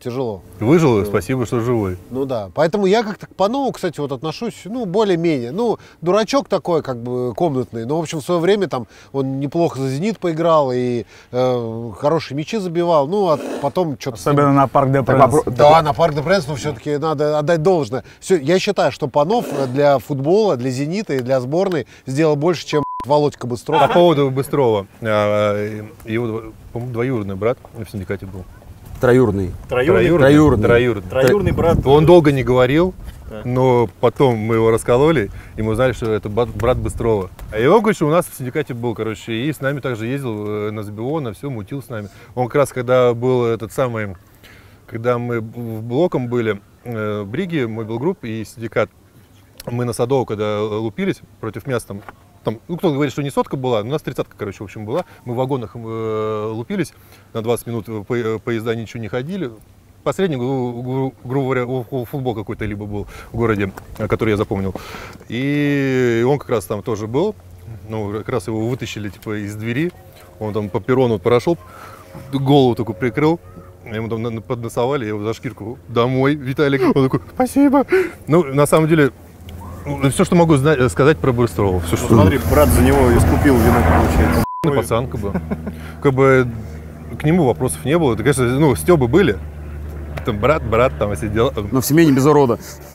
тяжело. Выжил, спасибо, что живой. Ну да, поэтому я как-то к Панову, кстати, вот отношусь, ну, более-менее. Ну, дурачок такой, как бы, комнатный, но, в общем, в свое время там он неплохо за «Зенит» поиграл и э, хорошие мячи забивал, ну, а потом что-то... Особенно на Парк де Пренс. Да, на Парк де Пренс, но все-таки надо отдать должное. Все, я считаю, что Панов для футбола, для «Зенита» и для сборной сделал больше, чем Володька Быстров. По поводу Быстрова, его, по-моему, двоюродный брат в «Синдикате» был. Троюродный. Троюродный. Троюродный. Троюродный. Троюродный брат. Он долго не говорил, но потом мы его раскололи, и мы узнали, что это брат Быстрова. А его, конечно, у нас в «Синдикате» был, короче, и с нами также ездил на СБО, на все, мутил с нами. Он как раз, когда был этот самый, когда мы в блоком были, в Бриге, мой был групп и «Синдикат», мы на Садово, когда лупились против мест, там, там, ну, кто говорит, что не сотка была, у нас тридцатка, короче, в общем, была. Мы в вагонах э, лупились, на двадцать минут по, поезда ничего не ходили. Последний, грубо говоря, футбол какой-то либо был в городе, который я запомнил. И он как раз там тоже был, ну, как раз его вытащили, типа, из двери. Он там по перрону прошел, голову только прикрыл. Ему там подносовали, я его за шкирку домой, Виталик. Он такой, спасибо. Ну, на самом деле, все, что могу знать, сказать про Быстрова. Все, Ну, что... смотри, брат за него искупил вину, получается. Ну, пацан, как бы. Как бы к нему вопросов не было. Это, конечно, ну, стёбы были. Там брат, брат, там сидел. Но в семье не без урода.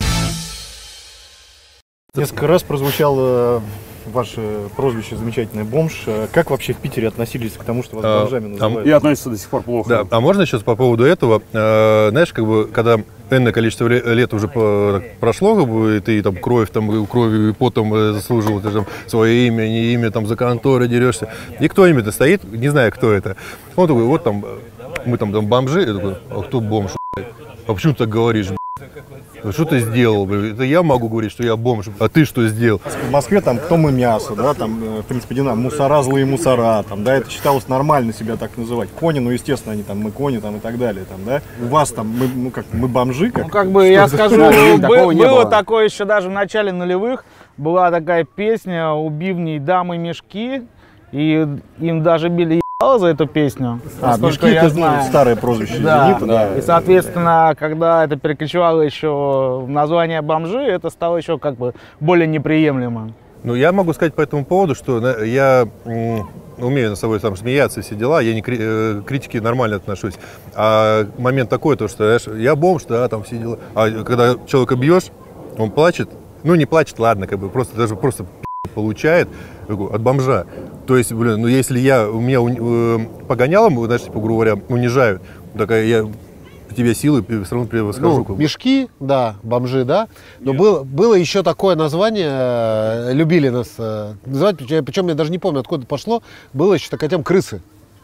Несколько раз прозвучало ваше прозвище замечательное «Бомж». Как вообще в Питере относились к тому, что вас А, бомжами называют? И относится до сих пор плохо. Да. А можно сейчас по поводу этого? А, знаешь, как бы, когда энное количество лет уже по, прошло, как бы, и ты там кровь, там, кровью и потом заслужил ты, там, свое имя, не имя, там, за конторы дерешься. И кто имя-то стоит, не знаю, кто это. Он такой, вот там, мы там, там бомжи. Я такой, а кто бомж? А почему ты так говоришь? Что ты сделал? Это я могу говорить, что я бомж, а ты что сделал? В Москве там том и мясо, да, там, в принципе, не знаю, мусора, злые мусора, там, да, это считалось нормально себя так называть. Кони, ну, естественно, они там, мы кони, там, и так далее, там, да. У вас там, мы, ну, как, мы бомжи, как? Ну, как бы, я скажу, Такого бы- не было было. такое еще даже в начале нулевых, была такая песня «У бивней дамы мешки», и им даже били ебало за эту песню. А, насколько мешки, я это, ну, знаю. старое прозвище Да. «Зенита», да. И, соответственно, когда это перекочевало еще в название «бомжи», это стало еще как бы более неприемлемо. Ну, я могу сказать по этому поводу, что на- я м, умею над собой там смеяться, все дела, я не кри- э, к критике нормально отношусь. А момент такой, то, что, знаешь, я бомж, да, там все дела. А когда человека бьешь, он плачет, ну, не плачет, ладно, как бы, просто даже просто пи*** получает от бомжа. То есть, блин, ну, если я, у меня э, погонялом, знаешь, типа, грубо говоря, унижают, так я тебе силы все равно превосхожу. Ну, мешки, да, бомжи, да. Но было, было еще такое название, э, любили нас э, называть, причем, причем я даже не помню, откуда пошло, было еще такая тема крысы.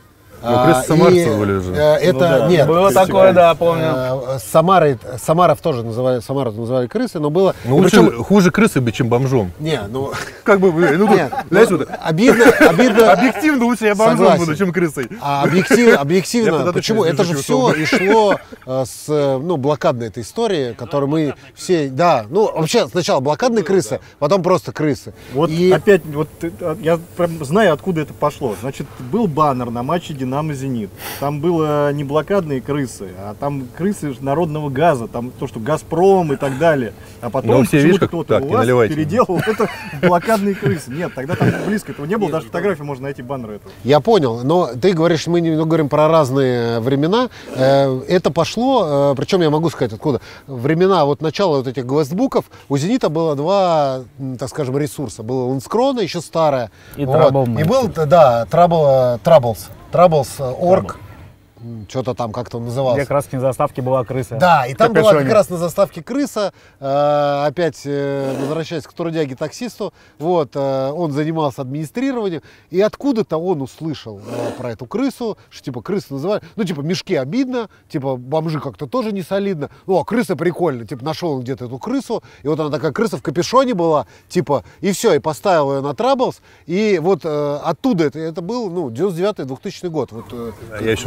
Ну, крысы самарцы были же. Э, это, Ну да, нет. Было крысы, такое, да, помню. Э, с Самарой, Самаров тоже называли, Самару называли крысы, но было... Ну, и лучше, причем- хуже крысы быть, чем бомжом. Не, ну... Как бы, блин, ну, Нет, знаешь, ну, вот, обидно, обидно... объективно лучше я бомжом Согласен. буду, чем крысой. А объектив, Я объективно, тогда почему? точно Это же не все жил. и шло э, с э, ну, блокадной этой истории, которую мы все, да, ну вообще сначала блокадные крысы, потом просто крысы. Вот И- опять, вот ты- а, я прям знаю, откуда это пошло. Значит, был баннер на матче «Динамо-Зенит». Там было не блокадные крысы, а там крысы народного газа, там то, что «Газпром» и так далее. А потом Ну, все, видишь, почему-то как кто-то так, у не вас наливайте. переделал это в блокадные крысы. Нет, тогда там близко этого не было, даже фотографии можно найти, баннера этого. Я понял, но ты говоришь, мы немного говорим про разные времена. Э, Это пошло, э, причем я могу сказать откуда. Времена вот начала вот этих гвоздбуков у «Зенита» было два, м, так скажем, ресурса. Было «Ланскрона», еще старая. И вот. Trouble И был, да, Trouble, Troubles, Troubles точка орг. Что-то там как-то он назывался. Где как раз на заставке была крыса. Да, и там В была как капюшоне. раз на заставке крыса, э, опять э, возвращаясь к трудяге-таксисту, вот, э, он занимался администрированием, и откуда-то он услышал э, про эту крысу, что типа крысы называют, ну типа мешки обидно, типа бомжи как-то тоже не солидно, ну а крыса прикольно, типа нашел он где-то эту крысу, и вот она такая крыса в капюшоне была, типа, и все, и поставил ее на Troubles, и вот э, оттуда это, это был, ну, девяносто девятый двухтысячный год. Вот, э, Я еще в школе был.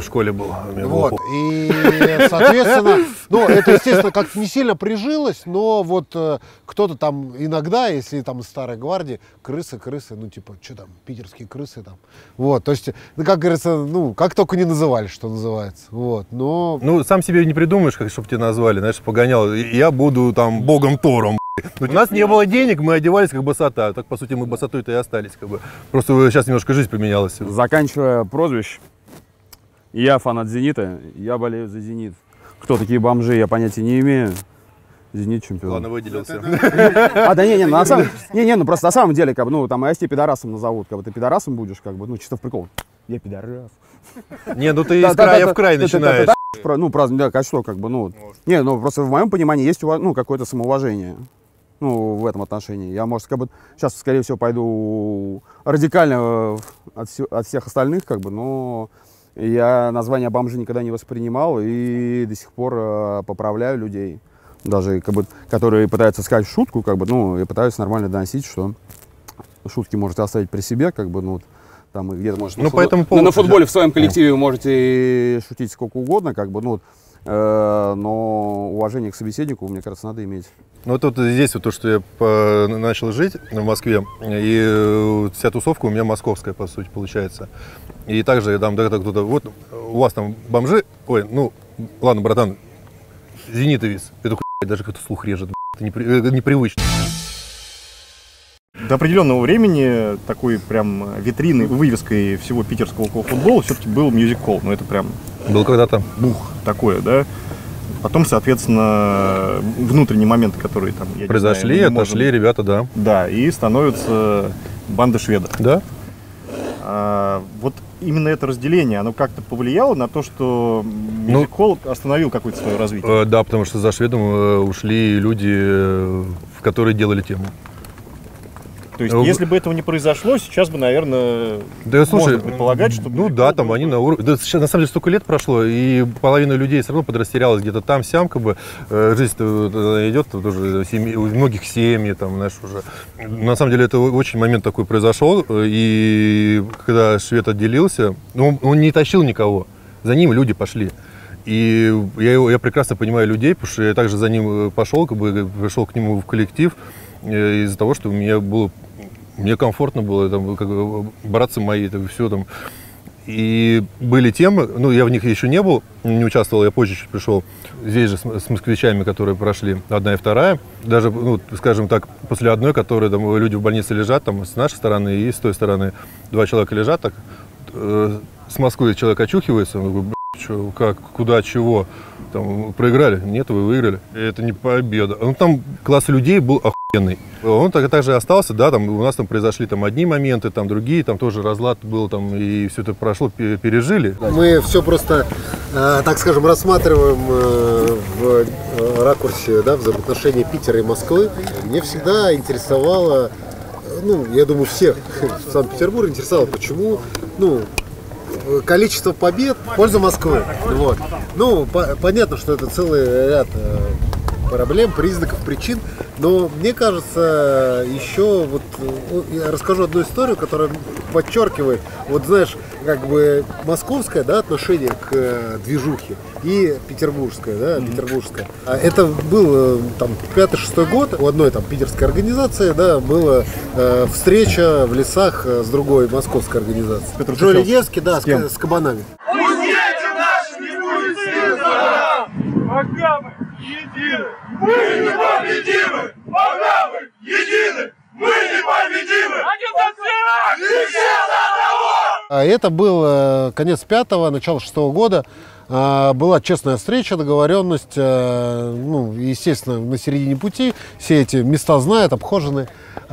был. Вот. И, соответственно, ну, это, естественно, как-то не сильно прижилось, но вот э, кто-то там иногда, если там из старой гвардии, крысы, крысы, ну, типа, что там, питерские крысы там. Вот, то есть, ну, как говорится, ну, как только не называли, что называется. Вот, но... Ну, сам себе не придумаешь, как, чтобы тебя назвали, знаешь, погонял. Я буду там богом Тором. У нас не было денег, мы одевались как босота. Так, по сути, мы босотой-то и остались. Как бы. Просто сейчас немножко жизнь поменялась. Заканчивая прозвищ, я фанат «Зенита», я болею за «Зенит». Кто такие бомжи, я понятия не имею. «Зенит» чемпион. Ладно, выделился. А, да не, не, ну, на самом, не, не, ну просто на самом деле, как бы, ну, там, а если тебя пидорасом назовут, как бы, ты пидорасом будешь, как бы, ну, чисто в прикол. Я пидорас. Не, ну ты из края в край начинаешь. Ну, праздник, да, а что, как бы, ну, не, ну, просто в моем понимании есть, ну, какое-то самоуважение. Ну, в этом отношении. Я, может, как бы, сейчас, скорее всего, пойду радикально от, от всех остальных, как бы, но я название бомжи никогда не воспринимал и до сих пор э, поправляю людей. Даже, как бы, которые пытаются сказать шутку, как бы, ну, я пытаюсь нормально доносить, что шутки можете оставить при себе, как бы, ну, там, где-то, может, ну, на, по этому футбол, поводу, на футболе в своем коллективе вы можете шутить сколько угодно, как бы, ну, э, но уважение к собеседнику, мне кажется, надо иметь. Ну вот, вот здесь вот то, что я по, начал жить в Москве, и вся тусовка у меня московская, по сути, получается. И также там да, кто-то, вот у вас там бомжи, ой, ну, ладно, братан, зенитовец, это хуй, даже как-то слух режет, это непри, непривычно. До определенного времени такой прям витриной, вывеской всего питерского футбола все-таки был мюзик-холл, ну это прям... Был когда-то. Бух такое, да? Потом, соответственно, внутренние моменты, которые там... Я произошли, знаю, отошли можем... ребята, да. Да, и становится банда шведов. Да. А, вот именно это разделение, оно как-то повлияло на то, что мюзик-холл ну, остановил какое-то свое развитие? Э, да, потому что за шведом э, ушли люди, э, которые делали тему. То есть, если бы этого не произошло, сейчас бы, наверное, да, слушай, можно предполагать, что... Ну да, там они на уровне... Да, сейчас, на самом деле, столько лет прошло, и половина людей все равно подрастерялась где-то там-сям, как бы, э, жизнь-то идет, тоже семьи, у многих семьи, там, знаешь, уже... На самом деле, это очень момент такой произошел, и когда швед отделился, ну, он не тащил никого, за ним люди пошли. И я, его, я прекрасно понимаю людей, потому что я также за ним пошел, как бы, пришел к нему в коллектив, из-за того, что у меня было... Мне комфортно было, там, как, братцы мои, это все там. И были темы, ну, я в них еще не был, не участвовал, я позже чуть пришел. Здесь же с, с москвичами, которые прошли, одна и вторая. Даже, ну, скажем так, после одной, которые там люди в больнице лежат, там, с нашей стороны и с той стороны, два человека лежат, так, э, с Москвы человек очухивается, он говорит, что, как, куда, чего, там, проиграли? Нет, вы выиграли. Это не победа. Ну, там класс людей был охуенный. Он так, так же остался, да, там у нас там произошли там одни моменты, там другие, там тоже разлад был, там, и все это прошло, пережили. Мы все просто, э, так скажем, рассматриваем э, в э, ракурсе, да, взаимоотношения Питера и Москвы. Мне всегда интересовало, ну, я думаю, всех в Санкт-Петербурге интересовало, почему, ну, количество побед в пользу Москвы. Вот. Ну, по понятно, что это целый ряд э, проблем, признаков, причин, но мне кажется, еще вот я расскажу одну историю, которая подчеркивает, вот знаешь, как бы московское, да, отношение к э, движухе и петербургское, да, mm-hmm. петербургское. Это был там пятый-шестой год, у одной там питерской организации, да, была э, встреча в лесах с другой московской организацией. Джо Ледевский, да, с, с, с кабанами. Пусть дети наши не будут сильно, пока мы едины, мы непобедимы, пока мы едины, мы непобедимы. Один за всех, и все за одного. Это был конец пятого, начало шестого года. Была честная встреча, договоренность, ну, естественно, на середине пути, все эти места знают, обхожены.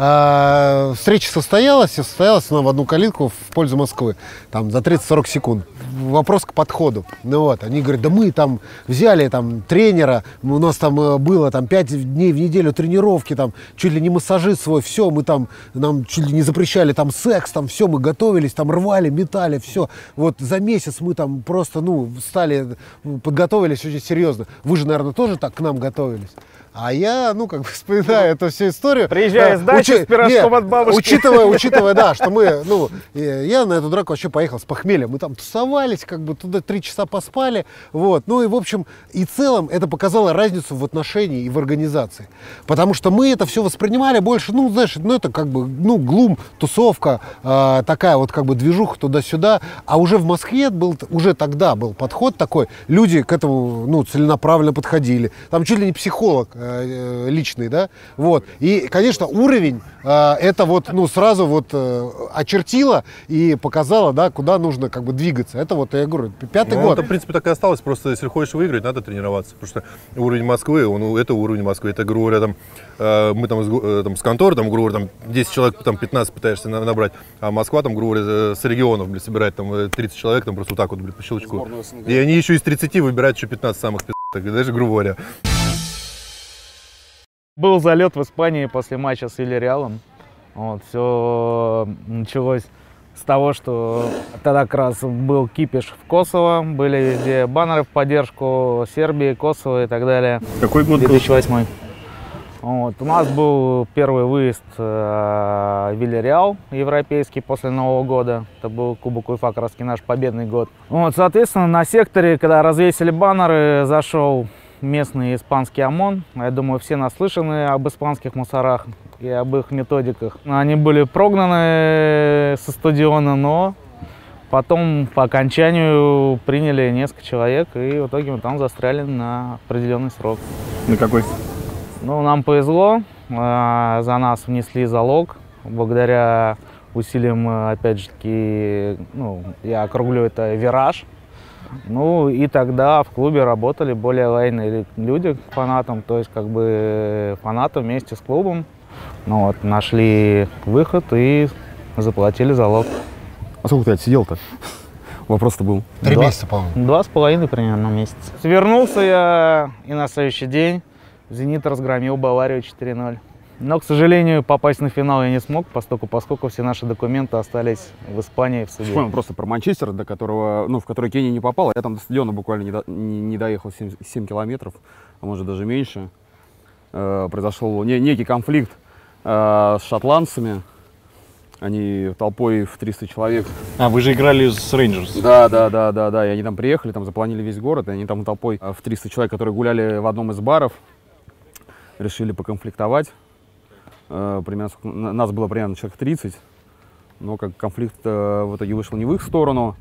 Встреча состоялась, и состоялась она в одну калитку в пользу Москвы, там, за тридцать-сорок секунд. Вопрос к подходу. Ну вот, они говорят, да мы там взяли там тренера, у нас там было там пять дней в неделю тренировки, там, чуть ли не массажист свой, все, мы там, нам чуть ли не запрещали там секс, там, все, мы готовились, там, рвали, метали, все. Вот за месяц мы там просто, ну, стали, подготовились очень серьезно. Вы же, наверное, тоже так к нам готовились. А я, ну, как бы вспоминаю эту всю историю. Приезжаю с дачи с пирожком от бабушки. Учитывая, учитывая, да, что мы, ну, я на эту драку вообще поехал с похмелья. Мы там тусовались, как бы туда три часа поспали. Вот. Ну и, в общем, и в целом это показало разницу в отношении и в организации. Потому что мы это все воспринимали больше, ну, знаешь, ну, это как бы, ну, глум, тусовка, э, такая вот как бы движуха туда-сюда. А уже в Москве был, уже тогда был подход такой. Люди к этому, ну, целенаправленно подходили. Там чуть ли не психолог э, личный, да, вот. И, конечно, уровень э, это вот, ну, сразу вот э, очертило и показало, да, куда нужно как бы двигаться. Это вот, я говорю, пятый ну, год. Это, в принципе, так и осталось. Просто, если хочешь выиграть, надо тренироваться. Потому что уровень Москвы, он, это уровень Москвы. Это, грубо говоря, там, э, мы там, с, там с конторы, там, грубо говоря, там десять человек, там пятнадцать пытаешься набрать, а Москва, там, грубо говоря, с регионов, блядь, собирает там тридцать человек, там просто вот так вот, блядь, по щелчку. И они еще из тридцати выбирают еще пятнадцать самых пиздатых, даже, грубо говоря. Был залет в Испании после матча с Вильяреалом. Вот, все началось с того, что тогда как раз был кипиш в Косово, были везде баннеры в поддержку Сербии, Косово и так далее. Какой год был? две тысячи восьмой. Вот. У нас был первый выезд э, в Вильяреал европейский после Нового года. Это был Кубок УЕФА, как раз наш победный год. Вот, соответственно, на секторе, когда развесили баннеры, зашел местный испанский ОМОН. Я думаю, все наслышаны об испанских мусорах и об их методиках. Они были прогнаны со стадиона, но потом по окончанию приняли несколько человек, и в итоге мы там застряли на определенный срок. На какой? Ну, нам повезло, за нас внесли залог, благодаря усилиям, опять же таки, ну, я округлю это, «Вираж». Ну, и тогда в клубе работали более лояльные люди к фанатам, то есть, как бы, фанаты вместе с клубом, ну, вот, нашли выход и заплатили залог. А сколько ты отсидел-то? Вопрос-то был. Три месяца, по-моему. Два с половиной примерно месяца. Свернулся я, и на следующий день «Зенит» разгромил Баварию четыре ноль. Но, к сожалению, попасть на финал я не смог, поскольку, поскольку все наши документы остались в Испании в суде. Вспомнил просто про Манчестер, до которого, ну, в который Кенни не попал. Я там до стадиона буквально не, до, не, не доехал семь километров, а может даже меньше. Э, произошел не, некий конфликт э, с шотландцами. Они толпой в триста человек. А, вы же играли с Рейнджерс. Да, да, да, да, да. И они там приехали, там заполонили весь город, и они там толпой в триста человек, которые гуляли в одном из баров, решили поконфликтовать. Примерно, нас было примерно человек тридцать, но как конфликт э, в итоге вышел не в их сторону.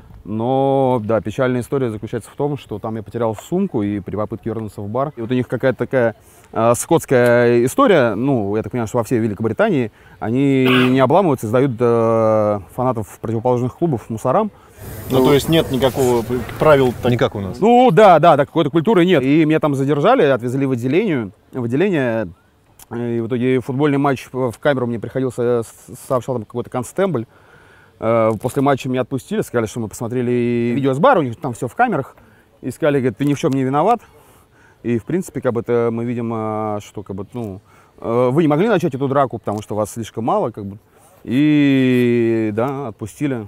Но, да, печальная история заключается в том, что там я потерял сумку, и при попытке вернуться в бар. И вот у них какая-то такая э, скотская история, ну, я так понимаю, что во всей Великобритании они не обламываются и сдают э, фанатов противоположных клубов мусорам. Ну, ну, то есть нет никакого правил? Так... Не как у нас. Ну, да, да, да, какой-то культуры нет. И меня там задержали, отвезли в отделение, в отделение. И в итоге футбольный матч в камеру мне приходился, сообщал там какой-то констебль. После матча меня отпустили, сказали, что мы посмотрели видео с бара, у них там все в камерах. И сказали, говорят, ты ни в чем не виноват. И, в принципе, как бы это мы видим, что как бы, ну, вы не могли начать эту драку, потому что вас слишком мало, как бы. И, да, отпустили.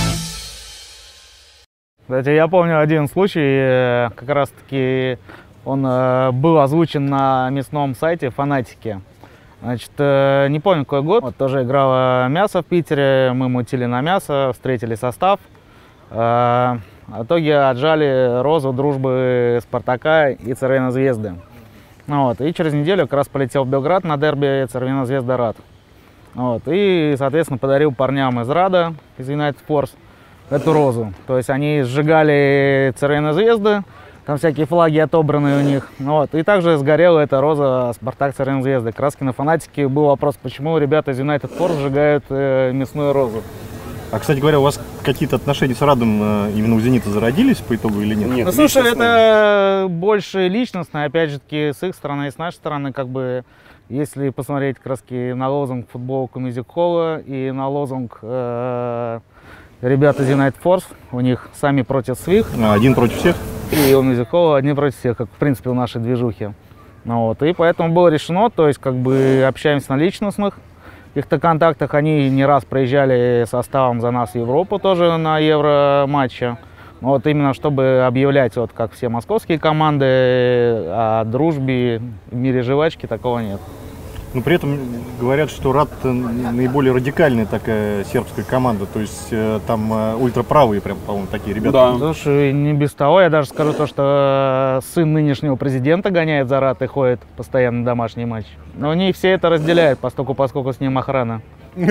Кстати, я помню один случай, как раз-таки он э, был озвучен на местном сайте «Фанатики». Значит, э, не помню какой год, вот, тоже играло мясо в Питере, мы мутили на мясо, встретили состав. Э, в итоге отжали розу дружбы Спартака и Цервена Звезды. Вот, и через неделю как раз полетел в Белград на дерби Цервена Звезда Рад. Вот, и, соответственно, подарил парням из Рада, из United Force, эту розу. То есть они сжигали Цервена Звезды, там всякие флаги отобранные у них. Вот. И также сгорела эта роза Спартак Цервена Звезды. Как раз на «Фанатике» был вопрос, почему ребята из United Force сжигают э, мясную розу. А, кстати говоря, у вас какие-то отношения с Радом э, именно у «Зенита» зародились по итогу или нет? Нет, ну, слушай, это больше личностно, опять же таки, с их стороны и с нашей стороны, как бы, если посмотреть как раз на лозунг футболку мюзик-холла и на лозунг э, ребята из United Force, у них сами против своих. А, один против всех? И у мюзик-холла один против всех, как в принципе у нашей движухи. Ну, вот, и поэтому было решено, то есть как бы общаемся на личностных каких-то контактах. Они не раз проезжали составом за нас в Европу тоже на Евро-матче. Вот именно чтобы объявлять, вот как все московские команды, о дружбе в мире жвачки, такого нет. Но при этом говорят, что РАД наиболее радикальная такая сербская команда, то есть э, там э, ультраправые прям, по-моему, такие ребята. Да. Слушай, не без того, я даже скажу то, что сын нынешнего президента гоняет за РАД и ходит постоянно на домашние матчи. Но не все это разделяют, поскольку, поскольку с ним охрана.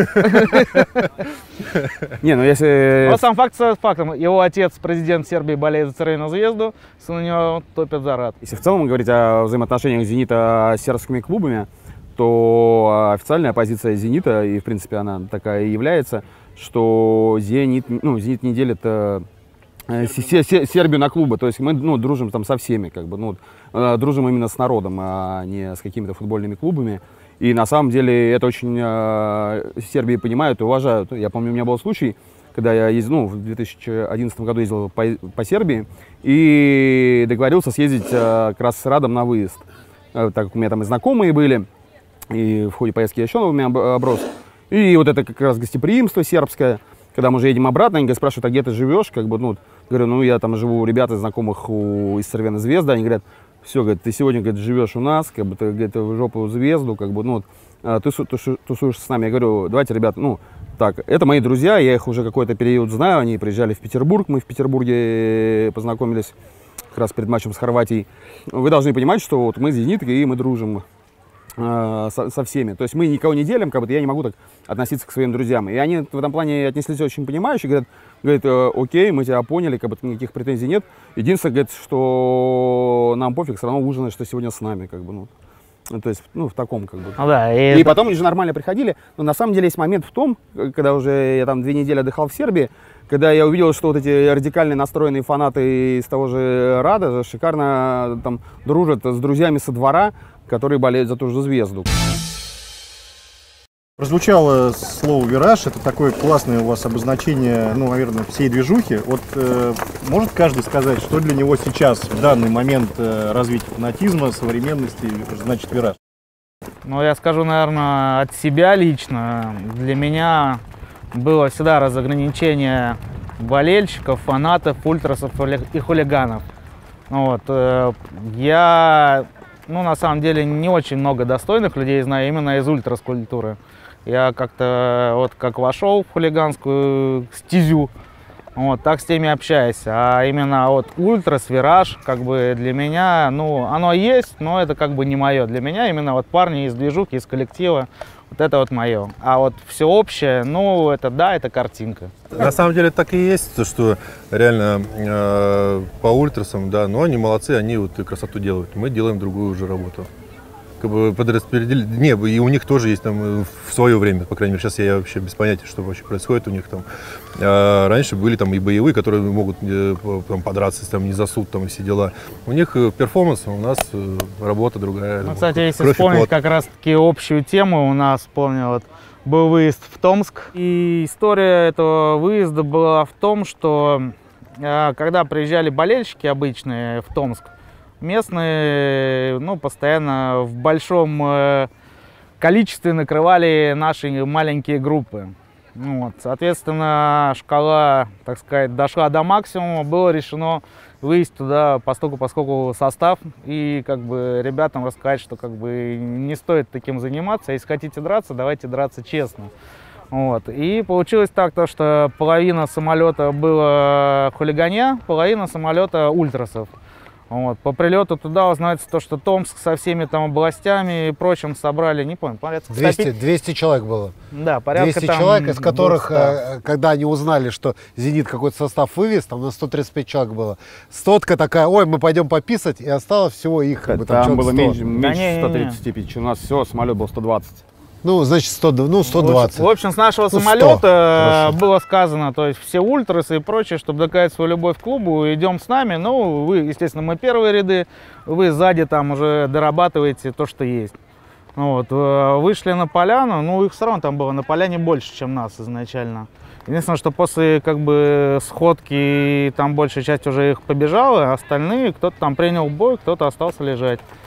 Не, ну если... Но сам факт с фактом. Его отец, президент Сербии, болеет за Цервену Звезду, сын у него топит за РАД. Если в целом говорить о взаимоотношениях «Зенита» с сербскими клубами, то официальная позиция «Зенита», и в принципе она такая и является, что «Зенит», ну, «Зенит» не делит э, Сербию на клубы, то есть мы, ну, дружим там со всеми, как бы, ну, э, дружим именно с народом, а не с какими-то футбольными клубами. И на самом деле это очень э, в Сербии понимают и уважают. Я помню, у меня был случай, когда я ездил, ну, в две тысячи одиннадцатом году ездил по, по Сербии и договорился съездить э, как раз с РАДом на выезд, э, так как у меня там и знакомые были. И в ходе поездки я еще новыми оброс. И вот это как раз гостеприимство сербское. Когда мы уже едем обратно, они спрашивают, а где ты живешь? Как бы, ну, говорю, ну я там живу у ребят знакомых у, из Цервены Звезды. Они говорят, все, говорит, ты сегодня, говорит, живешь у нас, как бы ты, говорит, в жопу звезду, как бы, ну, ты тусуешься с нами. Я говорю, давайте, ребята, ну, так, это мои друзья, я их уже какой-то период знаю, они приезжали в Петербург, мы в Петербурге познакомились как раз перед матчем с Хорватией. Вы должны понимать, что вот мы «Зенит» и мы дружим Со, со всеми. То есть мы никого не делим, как бы я не могу так относиться к своим друзьям. И они в этом плане отнеслись очень понимающе, говорят, говорят, окей, мы тебя поняли, как бы никаких претензий нет. Единственное, говорит, что нам пофиг, все равно ужинаешь, что сегодня с нами, как бы, ну. То есть, ну, в таком, как бы. Ну, да, и и потом они же нормально приходили. Но на самом деле есть момент в том, когда уже я там две недели отдыхал в Сербии, когда я увидел, что вот эти радикально настроенные фанаты из того же РАДа шикарно там дружат с друзьями со двора, которые болеют за ту же звезду. Прозвучало слово «вираж», это такое классное у вас обозначение, ну, наверное, всей движухи. Вот э, может каждый сказать, что для него сейчас, в данный момент э, развития фанатизма, современности, значит «вираж»? Ну, я скажу, наверное, от себя лично. Для меня было всегда разограничение болельщиков, фанатов, ультрасов и хулиганов. Вот, э, я... Ну, на самом деле, не очень много достойных людей знаю именно из ультрас-культуры. Я как-то, вот как вошел в хулиганскую стезю, вот, так с теми общаюсь. А именно вот ультрас, вираж, как бы для меня, ну, оно есть, но это как бы не мое. Для меня именно вот парни из движухи, из коллектива, вот это вот мое. А вот все общее, ну, это да, это картинка. На самом деле так и есть, то, что реально э, по ультрасам, да, но они молодцы, они вот красоту делают. Мы делаем другую уже работу. Как бы подраспределили. Не, и у них тоже есть там в свое время, по крайней мере, сейчас я вообще без понятия, что вообще происходит у них там. А раньше были там и боевые, которые могут там, подраться, там, не за суд, там, и все дела. У них перформанс, у нас работа другая. Ну, кстати, если кровь вспомнить как раз-таки общую тему, у нас, помню, вот был выезд в Томск. И история этого выезда была в том, что когда приезжали болельщики обычные в Томск, местные, ну, постоянно в большом э, количестве накрывали наши маленькие группы. Вот, соответственно, шкала, так сказать, дошла до максимума, было решено выйти туда поскольку, поскольку состав и как бы ребятам рассказать, что как бы не стоит таким заниматься. Если хотите драться, давайте драться честно. Вот. И получилось так, то, что половина самолета было хулиганья, половина самолета ультрасов. Вот. По прилету туда узнается то, что Томск со всеми там областями и прочим собрали, не помню, порядка двести, двести человек было. Да, порядка двести там человек, из которых, двухсот. когда они узнали, что «Зенит» какой-то состав вывез, там на сто тридцать пять человек было. Стотка такая, ой, мы пойдем пописать, и осталось всего их. Как бы, там там было сто. меньше, меньше Да не, ста тридцати пяти, у нас все, самолет был сто двадцать. Ну, значит, сто, ну, сто двадцать. В общем, с нашего ну, самолета было сказано, то есть все ультрасы и прочее, чтобы доказать свою любовь к клубу, идем с нами. Ну, вы, естественно, мы первые ряды, вы сзади там уже дорабатываете то, что есть. Вот. Вышли на поляну, ну, их все равно там было на поляне больше, чем нас изначально. Единственное, что после как бы сходки там большая часть уже их побежала, а остальные кто-то там принял бой, кто-то остался лежать.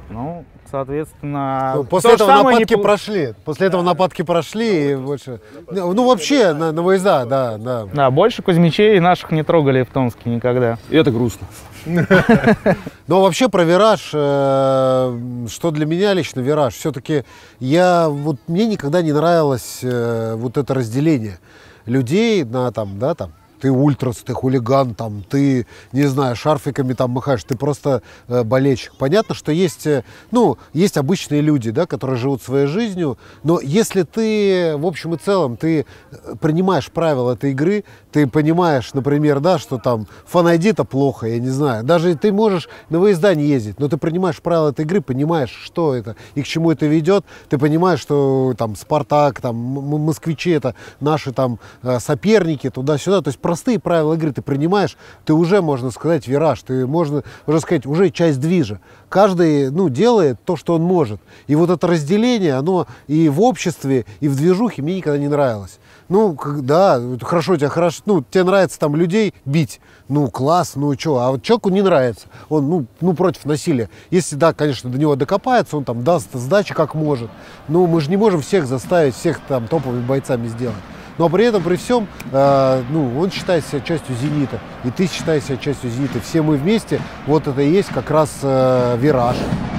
Ну, соответственно... Ну, после то же этого самое нападки не... прошли. После этого нападки прошли и больше... Ну, вообще, на, на выезда, да, да. Да, больше Кузьмичей наших не трогали в Томске никогда. И это грустно. Но вообще про вираж, э, что для меня лично вираж, все-таки я, вот мне никогда не нравилось э, вот это разделение людей на там, да, там, ты ультрас, ты хулиган, там, ты, не знаю, шарфиками там махаешь, ты просто э, болельщик. Понятно, что есть, э, ну, есть обычные люди, да, которые живут своей жизнью, но если ты, в общем и целом, ты принимаешь правила этой игры, ты понимаешь, например, да, что там фан-ай ди-то плохо, я не знаю, даже ты можешь на выезда не ездить, но ты принимаешь правила этой игры, понимаешь, что это и к чему это ведет, ты понимаешь, что там Спартак, там москвичи, это наши там соперники, туда-сюда, то есть простые правила игры ты принимаешь, ты уже, можно сказать, вираж, ты, можно уже сказать, уже часть движа. Каждый, ну, делает то, что он может. И вот это разделение, оно и в обществе, и в движухе мне никогда не нравилось. Ну, да, хорошо, тебе хорошо, ну, тебе нравится там людей бить, ну, класс, ну, что, а вот человеку не нравится, он, ну, ну, против насилия. Если, да, конечно, до него докопается, он там даст сдачи как может, но мы же не можем всех заставить, всех там топовыми бойцами сделать. Но при этом, при всем, э, ну, он считает себя частью «Зенита», и ты считаешь себя частью «Зенита». Все мы вместе, вот это и есть как раз э, вираж.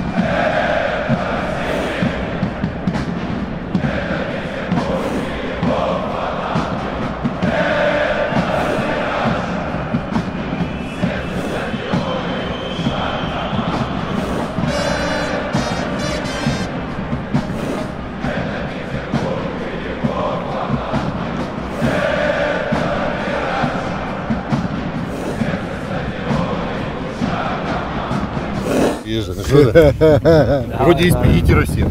Есть же, ну что это? Вроде из Питера все.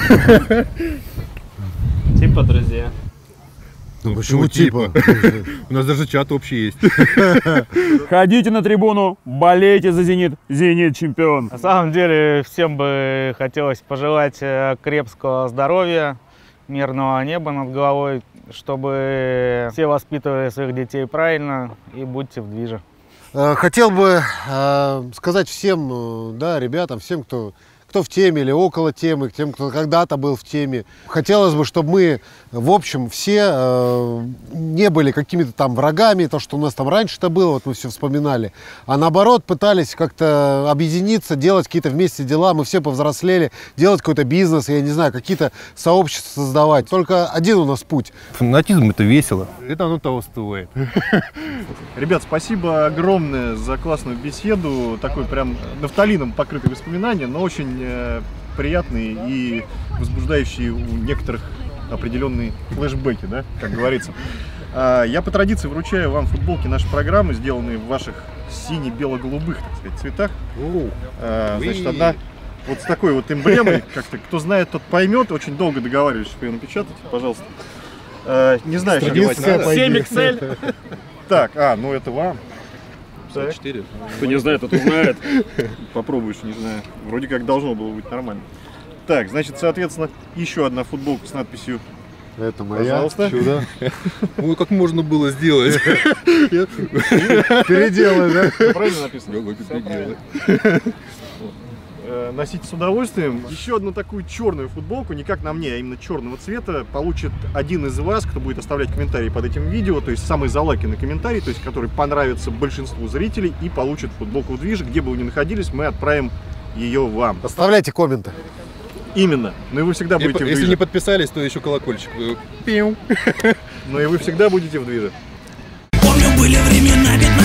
Типа друзья. Ну почему типа? У нас даже чат общий есть. Ходите на трибуну, болейте за «Зенит». «Зенит» чемпион. На самом деле, всем бы хотелось пожелать крепкого здоровья, мирного неба над головой, чтобы все воспитывали своих детей правильно и будьте в движе. Хотел бы э, сказать всем, да, ребятам, всем, кто, кто в теме или около темы, тем, кто когда-то был в теме. Хотелось бы, чтобы мы, в общем, все э, не были какими-то там врагами, то, что у нас там раньше-то было, вот мы все вспоминали, а наоборот пытались как-то объединиться, делать какие-то вместе дела, мы все повзрослели, делать какой-то бизнес, я не знаю, какие-то сообщества создавать. Только один у нас путь. Фанатизм — это весело. Это оно того стоит. Ребят, спасибо огромное за классную беседу. Такой прям нафталином покрытый воспоминания, но очень э, приятные и возбуждающие у некоторых определенные флешбеки, да, как говорится. А, я по традиции вручаю вам футболки нашей программы, сделанные в ваших сине-бело-голубых, так сказать, цветах. А, значит, одна вот с такой вот эмблемой, как-то, кто знает, тот поймет. Очень долго договаривались, чтобы ее напечатать, пожалуйста. А, не знаю, что делать. семь икс эль. Так, а, ну это вам. четыре. Кто не знает, тот узнает. Попробуешь, не знаю. Вроде как должно было быть нормально. Так, значит, соответственно, еще одна футболка с надписью Это моя. Пожалуйста. Чудо. Ну, как можно было сделать? Переделай, да? Правильно написано? Переделай. Носите с удовольствием. Еще одну такую черную футболку, не как на мне, а именно черного цвета, получит один из вас, кто будет оставлять комментарии под этим видео, то есть самый залайканный комментарий, то есть который понравится большинству зрителей, и получит футболку в движе. Где бы вы ни находились, мы отправим ее вам. Оставляйте комменты. Именно. Но и вы всегда будете в движе. Если не подписались, то еще колокольчик. Пиу. Но и вы всегда будете в движе. Помню, были времена пятнадцать